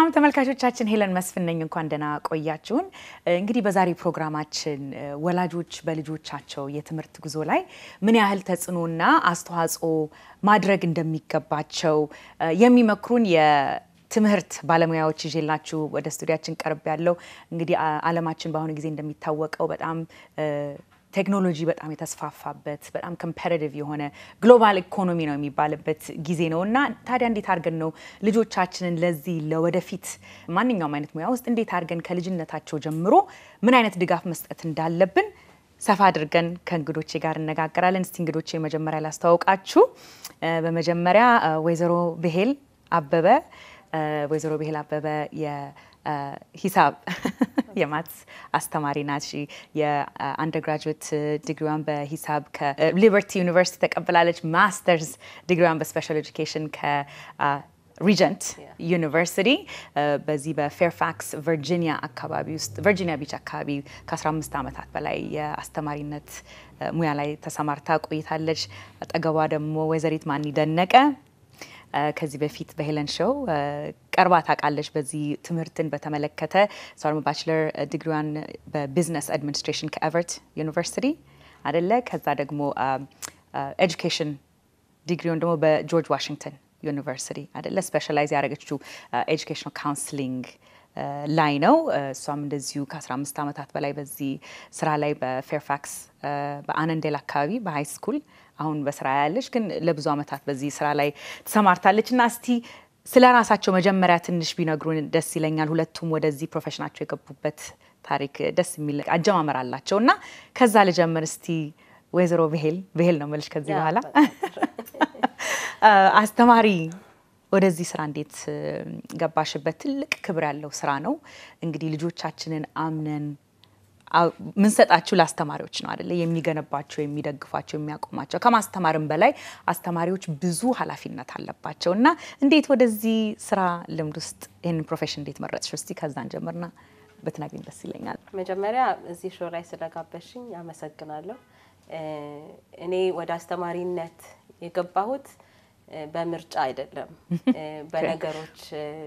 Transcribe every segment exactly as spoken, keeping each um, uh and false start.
ሰላም ተመልካቾቻችን ሄለን መስፍን ነኝ እንኳን ደህና ቆያችሁን እንግዲህ በዛሬ ፕሮግራማችን ወላጆች በልጆቻቸው የትምህርት ጉዞ ላይ ምን ያህል ተጽኖና አስተዋጽኦ ማድረግ እንደሚገባቸው የሚመክሩን የትምህርት ባለሙያዎች ይዤላችሁ ወደ ስቱዲያችን ቀርብ ያለው እንግዲህ ዓለማችን በአሁኑ ጊዜ እንደሚታወቀው በጣም ቴክኖሎጂ በጣም የተስፋፋበት በጣም ኮምፒቲቲቭ የሆነ ግሎባል ኢኮኖሚ ነው የሚባልበት ጊዜ ነውና ታዲያ እንዴት አድርገን ነው ልጆቻችንን ለዚህ ለወደፊት ማንኛውም አይነት ሙያ ውስጥ እንዴት አድርገን ከልጅነታቸው ጀምሮ ምን አይነት ድጋፍ መስጠት እንዳለብን ሰፋ አድርገን ከእንግዶቼ ጋር እንነጋገራለን እስቲ እንግዶቼ መጀመሪያ ላስተዋውቃችሁ በመጀመሪያ ወይዘሮ ብሄል አበበ ወይዘሮ ብሄል አበበ የ ሂሳብ የማትስ አስተማሪ ናት የአንደርግራጁዌት ዲግሪዋን በሂሳብ ከሊበርቲ ዩኒቨርሲቲ ተቀብላለች ማስተርስ ዲግሪዋን በስፔሻል ኤጁኬሽን ከሪጀንት ዩኒቨርሲቲ በዚህ በፌርፋክስ ቨርጂኒያ አካባቢ ውስጥ ቨርጂኒያ ቢች አካባቢ ከ15 ዓመታት በላይ የአስተማሪነት ሙያ ላይ ተሰማርታ ቆይታለች አጠገቧ ደግሞ ወይዘሪት ማን ይደነቀ ከዚህ በፊት በሄለን ሾው ቀርባ ታቃለች በዚህ ትምህርትን በተመለከተ ሶርም ባችለር ዲግሪዋን በቢዝነስ አድሚኒስትሬሽን ከኤቨርት ዩኒቨርሲቲ አይደለ ከዛ ደግሞ ኤጁኬሽን ዲግሪውን ደግሞ በጆርጅ ዋሽንግተን ዩኒቨርሲቲ አይደለ ስፔሻላይዝ ያደረገችው ኤጁኬሽናል ካውንስሊንግ ላይ ነው ሷም እንደዚሁ ከ15 ዓመታት በላይ በዚህ ስራ ላይ በፌርፋክስ በአነንዴል አካባቢ በሃይ ስኩል አሁን በስራ ያለች ግን ለብዙ ዓመታት በዚህ ስራ ላይ ተሰማርታለችና እስቲ ስለራሳቸው መጀመሪያ ትንሽ ቢነግሩን ደስ ይለኛል ሁለቱም ወደዚህ ፕሮፌሽናቸው የገቡበት ታሪክ ደስ የሚል አጀማመር አላቸውና ከዛ ለጀመር እስቲ ወይዘሮ ብሄል ብሄል ነው መልሽ ከዚህ በኋላ አስተማሪ ወደዚህ ስራ እንዴት ገባሽበት ትልቅ ክብር ያለው ስራ ነው እንግዲህ ልጆቻችንን አምነን ምን ሰጣችሁ ለአስተማሪዎች ነው አይደለ የሚገነባቸው የሚደግፋቸው የሚያቆማቸው ከማስተማርም በላይ አስተማሪዎች ብዙ ኃላፊነት አለባቸውና እንዴት ወደዚህ ስራ ልምድ ውስጥ ይሄን ፕሮፌሽን እንዴት መረጥሽ እስቲ ከዛን ጀምርና በትናገኝ ደስ ይለኛል መጀመሪያ እዚህ ሾው ላይ ስለጋበሽኝ አመሰግናለሁ እኔ ወደ አስተማሪነት የገባሁት በምርጫ አይደለም በነገሮች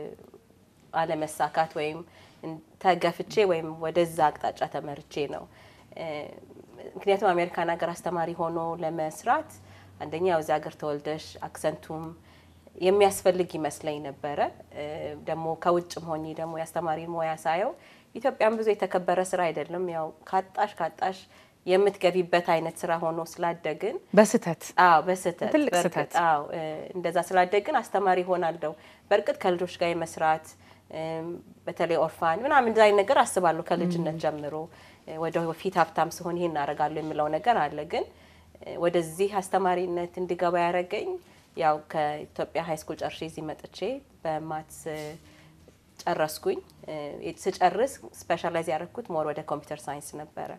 አለመሳካት ወይም ተገፍቼ ወይም ወደዛ አቅጣጫ ተመርጬ ነው ምክንያቱም አሜሪካን ሀገር አስተማሪ ሆኖ ለመስራት አንደኛው እዛ ሀገር ተወልደሽ አክሰንቱም የሚያስፈልግ ይመስለኝ ነበር ደሞ ከውጭም ሆኜ ደሞ ያስተማሪ ሞያ ሳየው ኢትዮጵያም ብዙ የተከበረ ስራ አይደለም ያው ካጣሽ ካጣሽ የምትገቢበት አይነት ስራ ሆኖ ስላደግን በስተት አዎ በስተት ትልቅ ስተት አዎ እንደዛ ስላደግን አስተማሪ ሆናለሁ በርግጥ ከልጆች ጋር መስራት በተለይ ኦርፋን ምናምን እንደዚህ ነገር አስባለሁ ከልጅነት ጀምሮ ወደ ፊት ሀብታም ሲሆን ይሄን አረጋለሁ የሚለው ነገር አለ ግን ወደዚህ አስተማሪነት እንድገባ ያረገኝ ያው ከኢትዮጵያ ሃይ ስኩል ጨርሼ እዚህ መጥቼ በማትስ ጨረስኩኝ ስጨርስ ስፔሻላይዝ ያደረኩት ሞር ወደ ኮምፒውተር ሳይንስ ነበር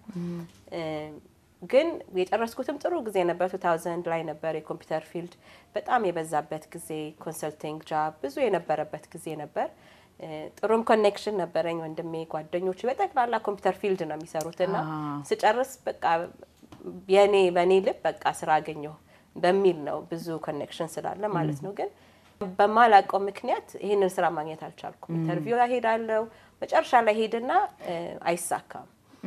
ግን የጨረስኩትም ጥሩ ጊዜ ነበር two thousand ላይ ነበር የኮምፒውተር ፊልድ በጣም የበዛበት ጊዜ ኮንሰልቲንግ ጃብ ብዙ የነበረበት ጊዜ ነበር ጥሩም ኮኔክሽን ነበረኝ ወንድሜ ጓደኞች በጠቅላላ ኮምፒውተር ፊልድ ነው የሚሰሩትና ስጨርስ በቃ የኔ በኔ ልብ በቃ ስራ አገኘሁ በሚል ነው ብዙ ኮኔክሽን ስላለ ማለት ነው ግን በማላቀው ምክንያት ይሄንን ስራ ማግኘት አልቻልኩም ኢንተርቪው ላይ ሄዳለሁ መጨረሻ ላይ ሄድና አይሳካም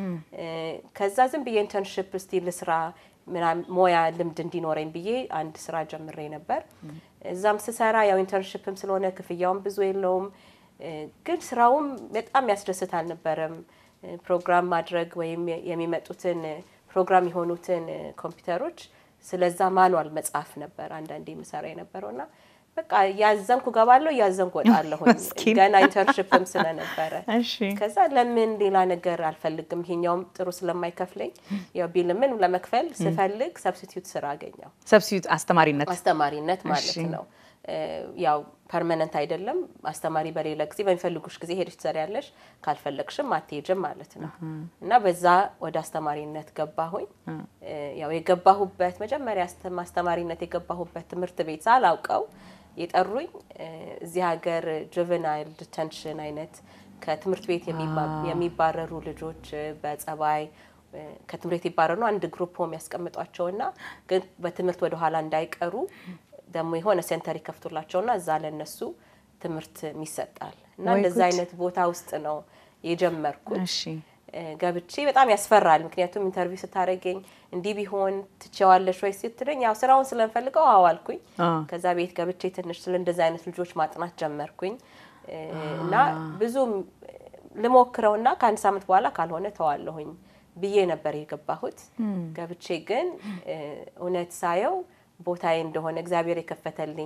ከዛ ዝም ብዬ ኢንተርንሺፕ ስቲል ስራ ሞያ ልምድ እንዲኖረኝ ብዬ አንድ ስራ ጀምሬ ነበር እዛም ስሰራ ያው ኢንተርንሺፕም ስለሆነ ክፍያውም ብዙ የለውም ግን ስራውም በጣም ያስደስታል ነበርም ፕሮግራም ማድረግ ወይም የሚመጡትን ፕሮግራም የሆኑትን ኮምፒውተሮች ስለዛ ማኑዋል መጻፍ ነበር አንዳንዴ ምሰራ የነበረውና በቃ ያዘንኩ ገባለሁ ያዘንኩ ወጣለሁ ገና ኢንተርንሺፕም ስለነበረ ከዛ ለምን ሌላ ነገር አልፈልግም ይሄኛው ጥሩ ስለማይከፍለኝ ያው ቢልምን ለመክፈል ስፈልግ ሰብስቲቲዩት ስራ አገኘው ሰብስቲቲዩት አስተማሪነት አስተማሪነት ማለት ነው ያው ፐርማነንት አይደለም አስተማሪ በሌላ ጊዜ በሚፈልጉሽ ጊዜ ሄድሽ ትሰሪያለሽ ካልፈለግሽም አትሄጂም ማለት ነው እና በዛ ወደ አስተማሪነት ገባሁኝ ያው የገባሁበት መጀመሪያ አስተማሪነት የገባሁበት ትምህርት ቤት ሳላውቀው የጠሩኝ እዚህ ሀገር ጁቨናይል ዲቴንሽን አይነት ከትምህርት ቤት የሚባረሩ ልጆች በጸባይ ከትምህርት ይባረሩ አንድ ግሩፕ ሆም ያስቀምጧቸውና ግን በትምህርት ወደ ኋላ እንዳይቀሩ ደሞ የሆነ ሴንተር ይከፍቱላቸውና እዛ ለነሱ ትምህርት የሚሰጣል እና እንደዛ አይነት ቦታ ውስጥ ነው የጀመርኩት እሺ ገብቼ በጣም ያስፈራል ምክንያቱም ኢንተርቪው ስታረገኝ እንዲ ቢሆን ትቻዋለሽ ወይ ስትለኝ ያው ስራውን ስለምፈልገው አዋልኩኝ ከዛ ቤት ገብቼ ትንሽ ስለ እንደዛ አይነት ልጆች ማጥናት ጀመርኩኝ እና ብዙ ለሞክረውና ከአንድ ሳምንት በኋላ ካልሆነ ተዋለሁኝ ብዬ ነበር የገባሁት ገብቼ ግን እውነት ሳየው ቦታዬ እንደሆነ እግዚአብሔር የከፈተልኝ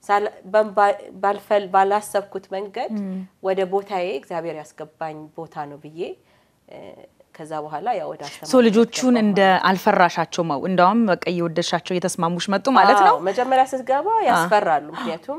ባልፈል ባላሰብኩት መንገድ ወደ ቦታዬ እግዚአብሔር ያስገባኝ ቦታ ነው ብዬ ከዛ በኋላ ያው ወደ አስተማሪ ሶ ልጆቹን እንደ አልፈራሻቸው ነው እንደውም በቃ እየወደሻቸው እየተስማሙሽ መጡ ማለት ነው መጀመሪያ ስትገባ ያስፈራሉ ምክንያቱም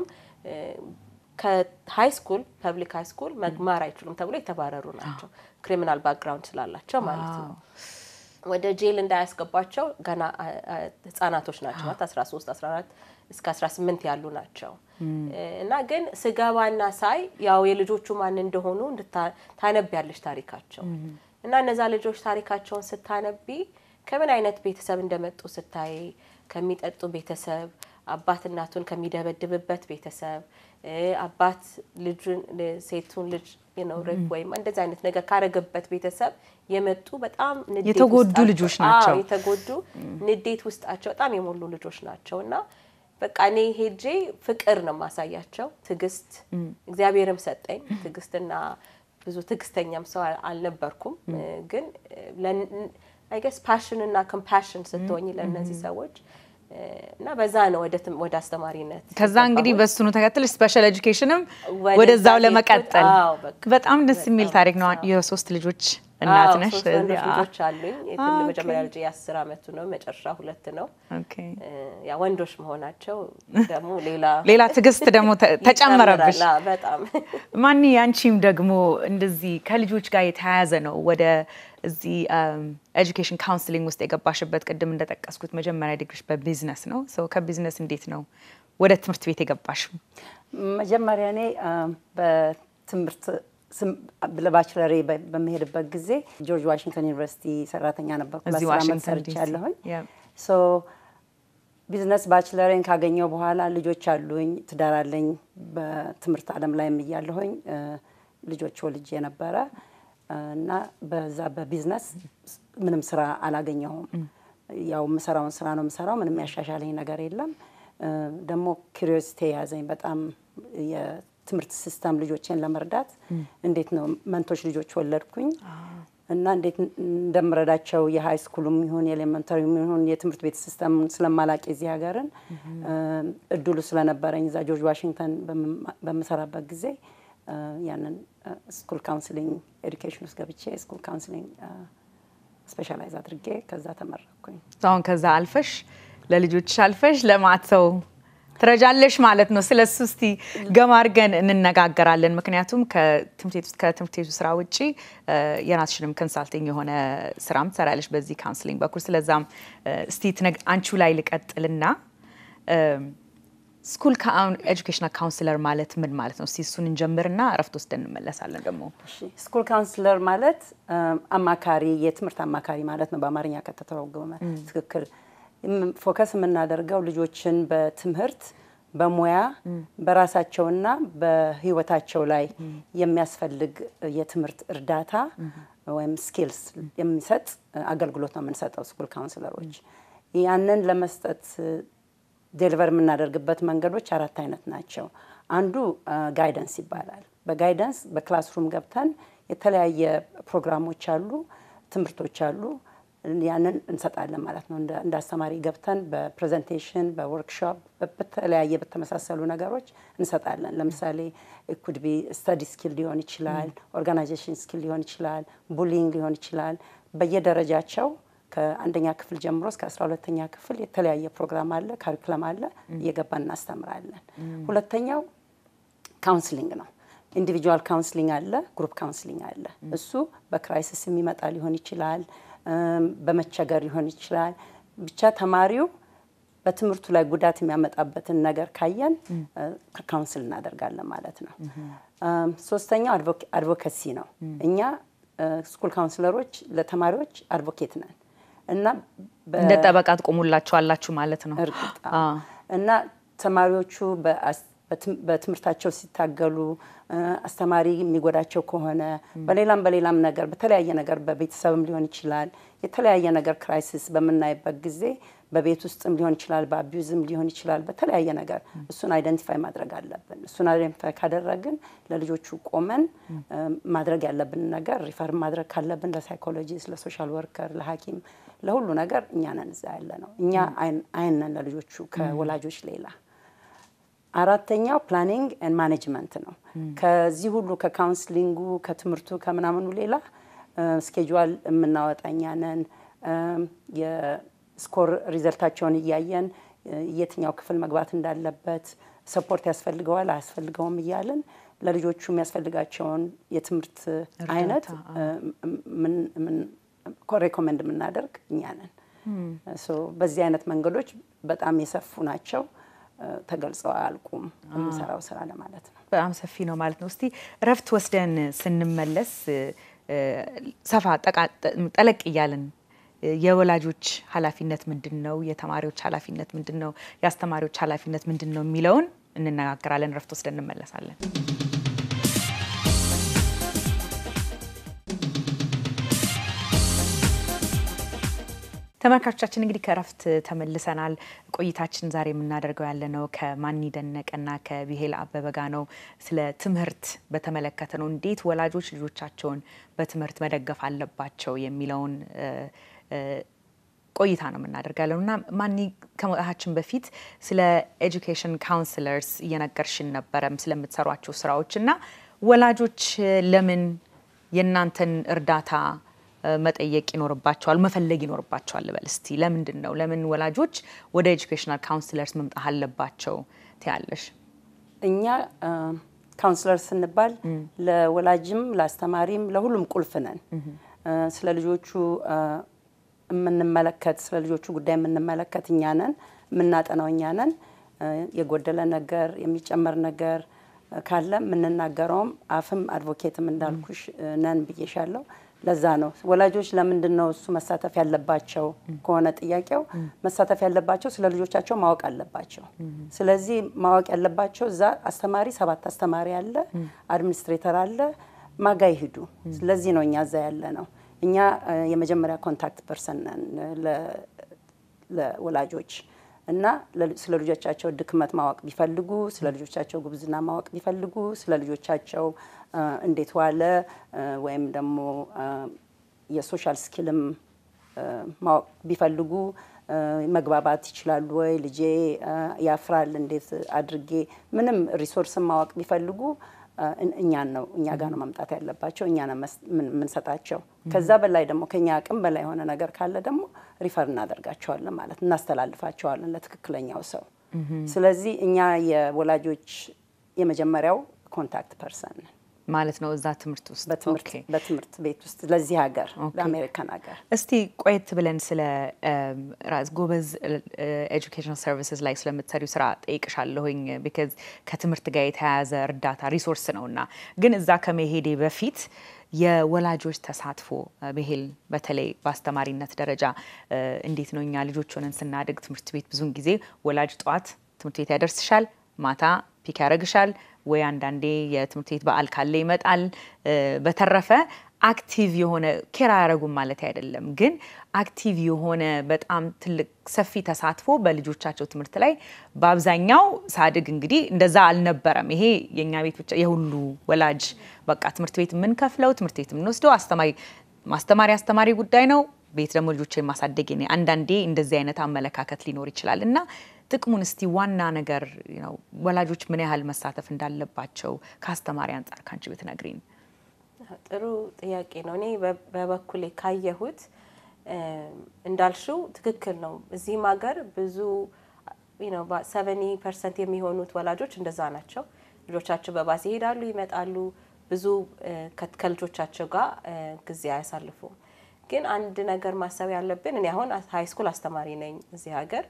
ከሃይ ስኩል ፐብሊክ ሃይ ስኩል መግማር አይችሉም ተብሎ የተባረሩ ናቸው ክሪሚናል ባክግራውንድ ስላላቸው ማለት ነው ወደ ጄል እንዳያስገባቸው ገና ህፃናቶች ናቸው ማለት አስራ ሶስት አስራ አራት እስከ አስራ ስምንት ያሉ ናቸው እና ግን ስጋባና ሳይ ያው የልጆቹ ማን እንደሆኑ ታነብያለሽ ታሪካቸው እና እነዛ ልጆች ታሪካቸውን ስታነቢ ከምን አይነት ቤተሰብ እንደመጡ ስታይ ከሚጠጡ ቤተሰብ አባት እናቱን ከሚደበድብበት ቤተሰብ አባት ልጁን ሴቱን ልጅ you know ሬፕ ወይ እንደዛ አይነት ነገር ካረገበት ቤተሰብ የመጡ በጣም ንዴት የተጎዱ ልጆች ናቸው አዎ የተጎዱ ንዴት ውስጣቸው በጣም የሞሉ ልጆች ናቸውና በቃ እኔ ሄጄ ፍቅር ነው ማሳያቸው ትግስት እግዚአብሔርም ሰጠኝ ትግስትና ብዙ ትግስተኛም ሰው አልነበርኩም ግን I guess passion እና compassion ስትሆኚ ለነዚህ ሰዎች እና በዛ ነው ወደ ወደ አስተማሪነት ከዛ እንግዲህ በሱኑ ተከትል ስፔሻል ኤጁኬሽንም ወደዛው ለመቀጠል በጣም ደስ የሚል ታሪክ ነው የሶስት ልጆች እናት ነሽ ልጆች አሉኝ የትል መጀመሪያ ልጅ የ10 አመቱ ነው መጨረሻ ሁለት ነው ኦኬ ያ ወንዶች መሆናቸው ደግሞ ሌላ ሌላ ትግስት ደግሞ ተጨመረብሽ በጣም ማን ያንቺም ደግሞ እንደዚህ ከልጆች ጋር የተያያዘ ነው ወደ እዚህ ኤጁኬሽን ካውንስሊንግ ውስጥ የገባሽበት ቅድም እንደተጠቀስኩት መጀመሪያ ዲግሪሽ በቢዝነስ ነው ሶ ከቢዝነስ እንዴት ነው ወደ ትምህርት ቤት የገባሽው መጀመሪያ እኔ በትምህርት ለባችለር በመሄድበት ጊዜ ጆርጅ ዋሽንግተን ዩኒቨርሲቲ ሰራተኛ ነበርኩ ለአስር ሰርቻለሁኝ ሶ ቢዝነስ ባችለርን ካገኘው በኋላ ልጆች አሉኝ ትዳር አለኝ በትምህርት ዓለም ላይ እያለሁኝ ልጆች ወልጄ ነበር እና በዛ በቢዝነስ ምንም ስራ አላገኘሁም ያው መስራውን ስራ ነው መስራው ምንም ያሻሻለኝ ነገር የለም ደሞ ኩሪዮሲቲ ያዘኝ በጣም የትምህርት ሲስተም ልጆችን ለመርዳት እንዴት ነው መንቶች ልጆች ወለድኩኝ እና እንዴት እንደምረዳቸው የሃይ ስኩልም ይሁን የኤሌመንተሪም ይሁን የትምህርት ቤት ሲስተም ስለማላቅ እዚህ ሀገርን እድሉ ስለነበረኝ ዛ ጆርጅ ዋሽንግተን በመሰራበት ጊዜ ያንን ስኩል ካውንስሊንግ ኤዱኬሽን ውስጥ ገብቼ ስኩል ካውንስሊንግ ስፔሻላይዝ አድርጌ ከዛ ተመረኩኝ አሁን ከዛ አልፈሽ ለልጆች አልፈሽ ለማተው ትረጃለሽ ማለት ነው ስለሱ እስቲ ገማርገን እንነጋገራለን ምክንያቱም ከትምህርት ቤት ከትምህርት ቤቱ ስራ ውጪ የራስሽንም ኮንሳልቲንግ የሆነ ስራም ትሰራለሽ በዚህ ካውንስሊንግ በኩል ስለዛም እስቲ አንቺው ላይ ልቀጥልና ስኩል ኤጁኬሽናል ካውንስለር ማለት ምን ማለት ነው? እሱን እንጀምርና አረፍት ወስደን እንመለሳለን ደግሞ። እሺ ስኩል ካውንስለር ማለት አማካሪ የትምህርት አማካሪ ማለት ነው በአማርኛ ከተተረጎመ ትክክል ፎከስ የምናደርገው ልጆችን በትምህርት በሙያ በራሳቸውና በህይወታቸው ላይ የሚያስፈልግ የትምህርት እርዳታ ወይም ስኪልስ የሚሰጥ አገልግሎት ነው የምንሰጠው ስኩል ካውንስለሮች ያንን ለመስጠት ዴሊቨር የምናደርግበት መንገዶች አራት አይነት ናቸው አንዱ ጋይዳንስ ይባላል በጋይዳንስ በክላስሩም ገብተን የተለያየ ፕሮግራሞች አሉ ትምህርቶች አሉ ያንን እንሰጣለን ማለት ነው እንደ አስተማሪ ገብተን በፕሬዘንቴሽን በወርክሾፕ በተለያየ በተመሳሰሉ ነገሮች እንሰጣለን ለምሳሌ it could be study skill ሊሆን ይችላል organization skill ሊሆን ይችላል bullying ሊሆን ይችላል በየደረጃቸው ከአንደኛ ክፍል ጀምሮ እስከ አስራ ሁለተኛ ክፍል የተለያየ ፕሮግራም አለ ካሪኩለም አለ እየገባን እናስተምራለን ሁለተኛው ካውንስሊንግ ነው ኢንዲቪጁዋል ካውንስሊንግ አለ ግሩፕ ካውንስሊንግ አለ እሱ በክራይሲስ የሚመጣ ሊሆን ይችላል በመቸገር ሊሆን ይችላል ብቻ ተማሪው በትምህርቱ ላይ ጉዳት የሚያመጣበትን ነገር ካየን ካውንስል እናደርጋለን ማለት ነው ሶስተኛው አድቮኬሲ ነው እኛ ስኩል ካውንስለሮች ለተማሪዎች አድቮኬት ነን እና እንደ ጠበቃት ቆሙላችሁ አላችሁ ማለት ነው እርግጥ እና ተማሪዎቹ በትምህርታቸው ሲታገሉ አስተማሪ የሚጎዳቸው ከሆነ በሌላም በሌላም ነገር በተለያየ ነገር በቤተሰብም ሊሆን ይችላል የተለያየ ነገር ክራይሲስ በመናይበት ጊዜ በቤት ውስጥም ሊሆን ይችላል በአቢዩዝም ሊሆን ይችላል በተለያየ ነገር እሱን አይደንቲፋይ ማድረግ አለብን እሱን አይደንቲፋይ ካደረግን ለልጆቹ ቆመን ማድረግ ያለብን ነገር ሪፈር ማድረግ ካለብን ለሳይኮሎጂስት ለሶሻል ወርከር ለሐኪም ለሁሉ ነገር እኛ ነን እዛ ያለ ነው እኛ አይን ነን ለልጆቹ ከወላጆች ሌላ አራተኛው ፕላኒንግ ኤንድ ማኔጅመንት ነው ከዚህ ሁሉ ከካውንስሊንጉ ከትምርቱ ከመናመኑ ሌላ ስኬጁል የምናወጣኛ ነን የስኮር ሪዘልታቸውን ያያየን የትኛው ክፍል መግባት እንዳለበት ሰፖርት ያስፈልገዋል አያስፈልገውም ይያለን ለልጆቹ የሚያስፈልጋቸውን የትምርት አይነት ምን ምን ኮሬኮመንድ ምናደርግ እኛ ነን ሶ በዚህ አይነት መንገዶች በጣም የሰፉ ናቸው ተገልጸው አልቁም እንሰራው ስራ ለማለት ነው በጣም ሰፊ ነው ማለት ነው እስቲ ረፍት ወስደን ስንመለስ ሰፋ ጠለቅ ይያልን የወላጆች ኃላፊነት ምንድነው የተማሪዎች ኃላፊነት ምንድነው ያስተማሪዎች ኃላፊነት ምንድነው የሚለውን እንነጋገራለን ረፍት ወስደን እንመለሳለን ተመልካቾቻችን እንግዲህ ከረፍት ተመልሰናል ቆይታችን ዛሬ የምናደርገው ያለ ነው ከማኒ ደነቀና ከቢሄል አበበ ጋር ነው ስለ ትምህርት በተመለከተ ነው እንዴት ወላጆች ልጆቻቸውን በትምህርት መደገፍ አለባቸው የሚለውን ቆይታ ነው የምናደርጋለውና ማኒ ከመጣችን በፊት ስለ ኤጁኬሽን ካውንስለርስ እየነገርሽን ነበርም ስለምትሰሯቸው ስራዎችና ወላጆች ለምን የናንተን እርዳታ መጠየቅ ይኖርባቸዋል መፈለግ ይኖርባቸዋል በልስቲ ለምንድነው ለምን ወላጆች ወደ ኤጁኬሽናል ካውንስለርስ መምጣት አለባቸው ትያለሽ እኛ ካውንስለርስ እንባል ለወላጅም ለአስተማሪም ለሁሉም ቁልፍ ነን ስለ ልጆቹ ምንመለከት ስለ ልጆቹ ጉዳይ ምንመለከት እኛ ነን ምናጠናው እኛ ነን የጎደለ ነገር የሚጨመር ነገር ካለ ምንናገረውም አፍም አድቮኬትም እንዳልኩሽ ነን ብዬሻለሁ ለዛ ነው ወላጆች ለምንድነው እሱ መሳተፍ ያለባቸው ከሆነ ጥያቄው መሳተፍ ያለባቸው ስለ ልጆቻቸው ማወቅ አለባቸው ስለዚህ ማወቅ ያለባቸው እዛ አስተማሪ ሰባት አስተማሪ አለ አድሚኒስትሬተር አለ ማጋ ይሄዱ ስለዚህ ነው እኛ እዛ ያለ ነው እኛ የመጀመሪያ ኮንታክት ፐርሰን ለ ለወላጆች እና ስለ ልጆቻቸው ድክመት ማወቅ ቢፈልጉ ስለ ልጆቻቸው ጉብዝና ማወቅ ቢፈልጉ ስለ ልጆቻቸው እንዴት ዋለ ወይም ደግሞ የሶሻል ስኪልም ማወቅ ቢፈልጉ መግባባት ይችላሉ ወይ ልጄ ያፍራል እንዴት አድርጌ ምንም ሪሶርስ ማወቅ ቢፈልጉ እኛን ነው እኛ ጋር ነው መምጣት ያለባቸው እኛ ነው ምን ሰጣቸው ከዛ በላይ ደግሞ ከኛ አቅም በላይ ሆነ ነገር ካለ ደግሞ ሪፈር እናደርጋቸዋለን ማለት እናስተላልፋቸዋለን ለትክክለኛው ሰው ስለዚህ እኛ የወላጆች የመጀመሪያው ኮንታክት ፐርሰን ማለት ነው እዛ ትምርት ውስጥ በትምርት በትምርት ቤት ውስጥ ለዚህ ሀገር ለአሜሪካን ሀገር እስቲ ቆየት ብለን ስለ ራስ ጎበዝ ኤጁኬሽናል ሰርቪስስ ላይ ስለምትሰሪው ስራ ጠይቅሻለሁኝ because ከትምርት ጋር የተያያዘ እርዳታ ሪሶርስ ነውና ግን እዛ ከመሄዴ በፊት የወላጆች ተሳትፎ በሄል በተለይ በአስተማሪነት ደረጃ እንዴት ነው እኛ ልጆች ሆነን ስናድግ ትምርት ቤት ብዙን ጊዜ ወላጅ ጧት ትምርት ቤት ያደርስሻል ማታ ፒክ ያረግሻል ወይ አንዳንዴ የትምርት ቤት በዓል ካለ ይመጣል በተረፈ አክቲቭ የሆነ ኬራ ያረጉም ማለት አይደለም ግን አክቲቭ የሆነ በጣም ትልቅ ሰፊ ተሳትፎ በልጆቻቸው ትምርት ላይ በአብዛኛው ሳድግ እንግዲህ እንደዛ አልነበረም ይሄ የኛ ቤት ብቻ የሁሉ ወላጅ በቃ ትምርት ቤት ምን ከፍለው ትምርት ቤት ምን ወስደው አስተማሪ ማስተማሪ አስተማሪ ጉዳይ ነው ቤት ደግሞ ልጆችን ማሳደግ ነው አንዳንዴ እንደዚህ አይነት አመለካከት ሊኖር ይችላልና ጥቅሙን እስቲ ዋና ነገር ነው ወላጆች ምን ያህል መሳተፍ እንዳለባቸው ካስተማሪ አንፃር ካንቺ ብትነግሪኝ ጥሩ ጥያቄ ነው እኔ በበኩሌ ካየሁት እንዳልሽው ትክክል ነው እዚህ ማገር ብዙ you know about seventy percent የሚሆኑት ወላጆች እንደዛ ናቸው ልጆቻቸው በባስ ይሄዳሉ ይመጣሉ ብዙ ከልጆቻቸው ጋር ጊዜ ያሳልፉ ግን አንድ ነገር ማሰብ ያለብን እኔ አሁን ሃይ ስኩል አስተማሪ ነኝ እዚህ ሀገር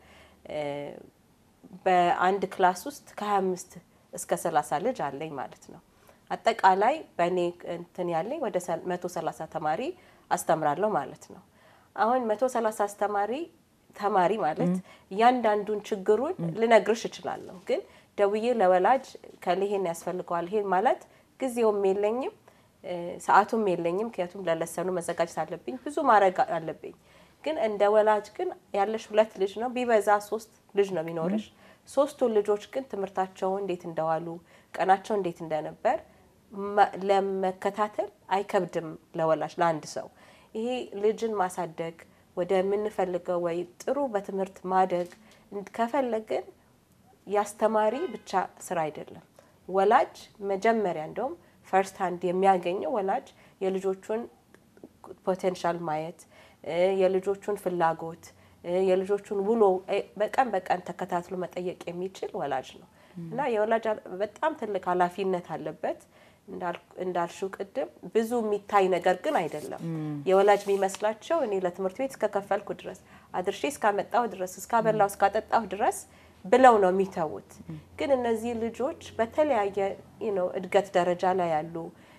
በአንድ ክላስ ውስጥ ከ25 እስከ ሰላሳ ልጅ አለኝ ማለት ነው አጠቃላይ በእኔ እንትን ያለኝ ወደ one hundred thirty ተማሪ አስተምራለሁ ማለት ነው አሁን one hundred thirty አስተማሪ ተማሪ ማለት ያንዳንዱን ችግሩን ልነግርሽ እችላለሁ ግን ደውዬ ለወላጅ ከልሄን ያስፈልገዋል ይሄ ማለት ጊዜውም የለኝም ሰዓቱም የለኝም ምክንያቱም ለለሰኑ መዘጋጀት አለብኝ ብዙ ማድረግ አለብኝ ግን እንደ ወላጅ ግን ያለሽ ሁለት ልጅ ነው ቢበዛ ሶስት ልጅ ነው የሚኖርሽ ሶስቱ ልጆች ግን ትምርታቸው እንዴት እንደዋሉ ቀናቸው እንዴት እንደነበር ለመከታተል አይከብድም ለወላጅ ለአንድ ሰው ይሄ ልጅን ማሳደግ ወደ ምን ፈልገው ወይ ጥሩ በትምርት ማደግ ከፈለግን ያስተማሪ ብቻ ስራ አይደለም ወላጅ መጀመሪያ እንደውም ፈርስት ሃንድ የሚያገኘው ወላጅ የልጆቹን ፖቴንሻል ማየት የልጆቹን ፍላጎት የልጆቹን ውሎ በቀን በቀን ተከታትሎ መጠየቅ የሚችል ወላጅ ነው እና የወላጅ በጣም ትልቅ ኃላፊነት አለበት እንዳልሽው ቅድም ብዙ የሚታይ ነገር ግን አይደለም የወላጅ የሚመስላቸው እኔ ለትምህርት ቤት እስከከፈልኩ ድረስ አድርሼ እስካመጣው ድረስ እስካበላው እስካጠጣው ድረስ ብለው ነው የሚተውት ግን እነዚህ ልጆች በተለያየ you know እድገት ደረጃ ላይ ያሉ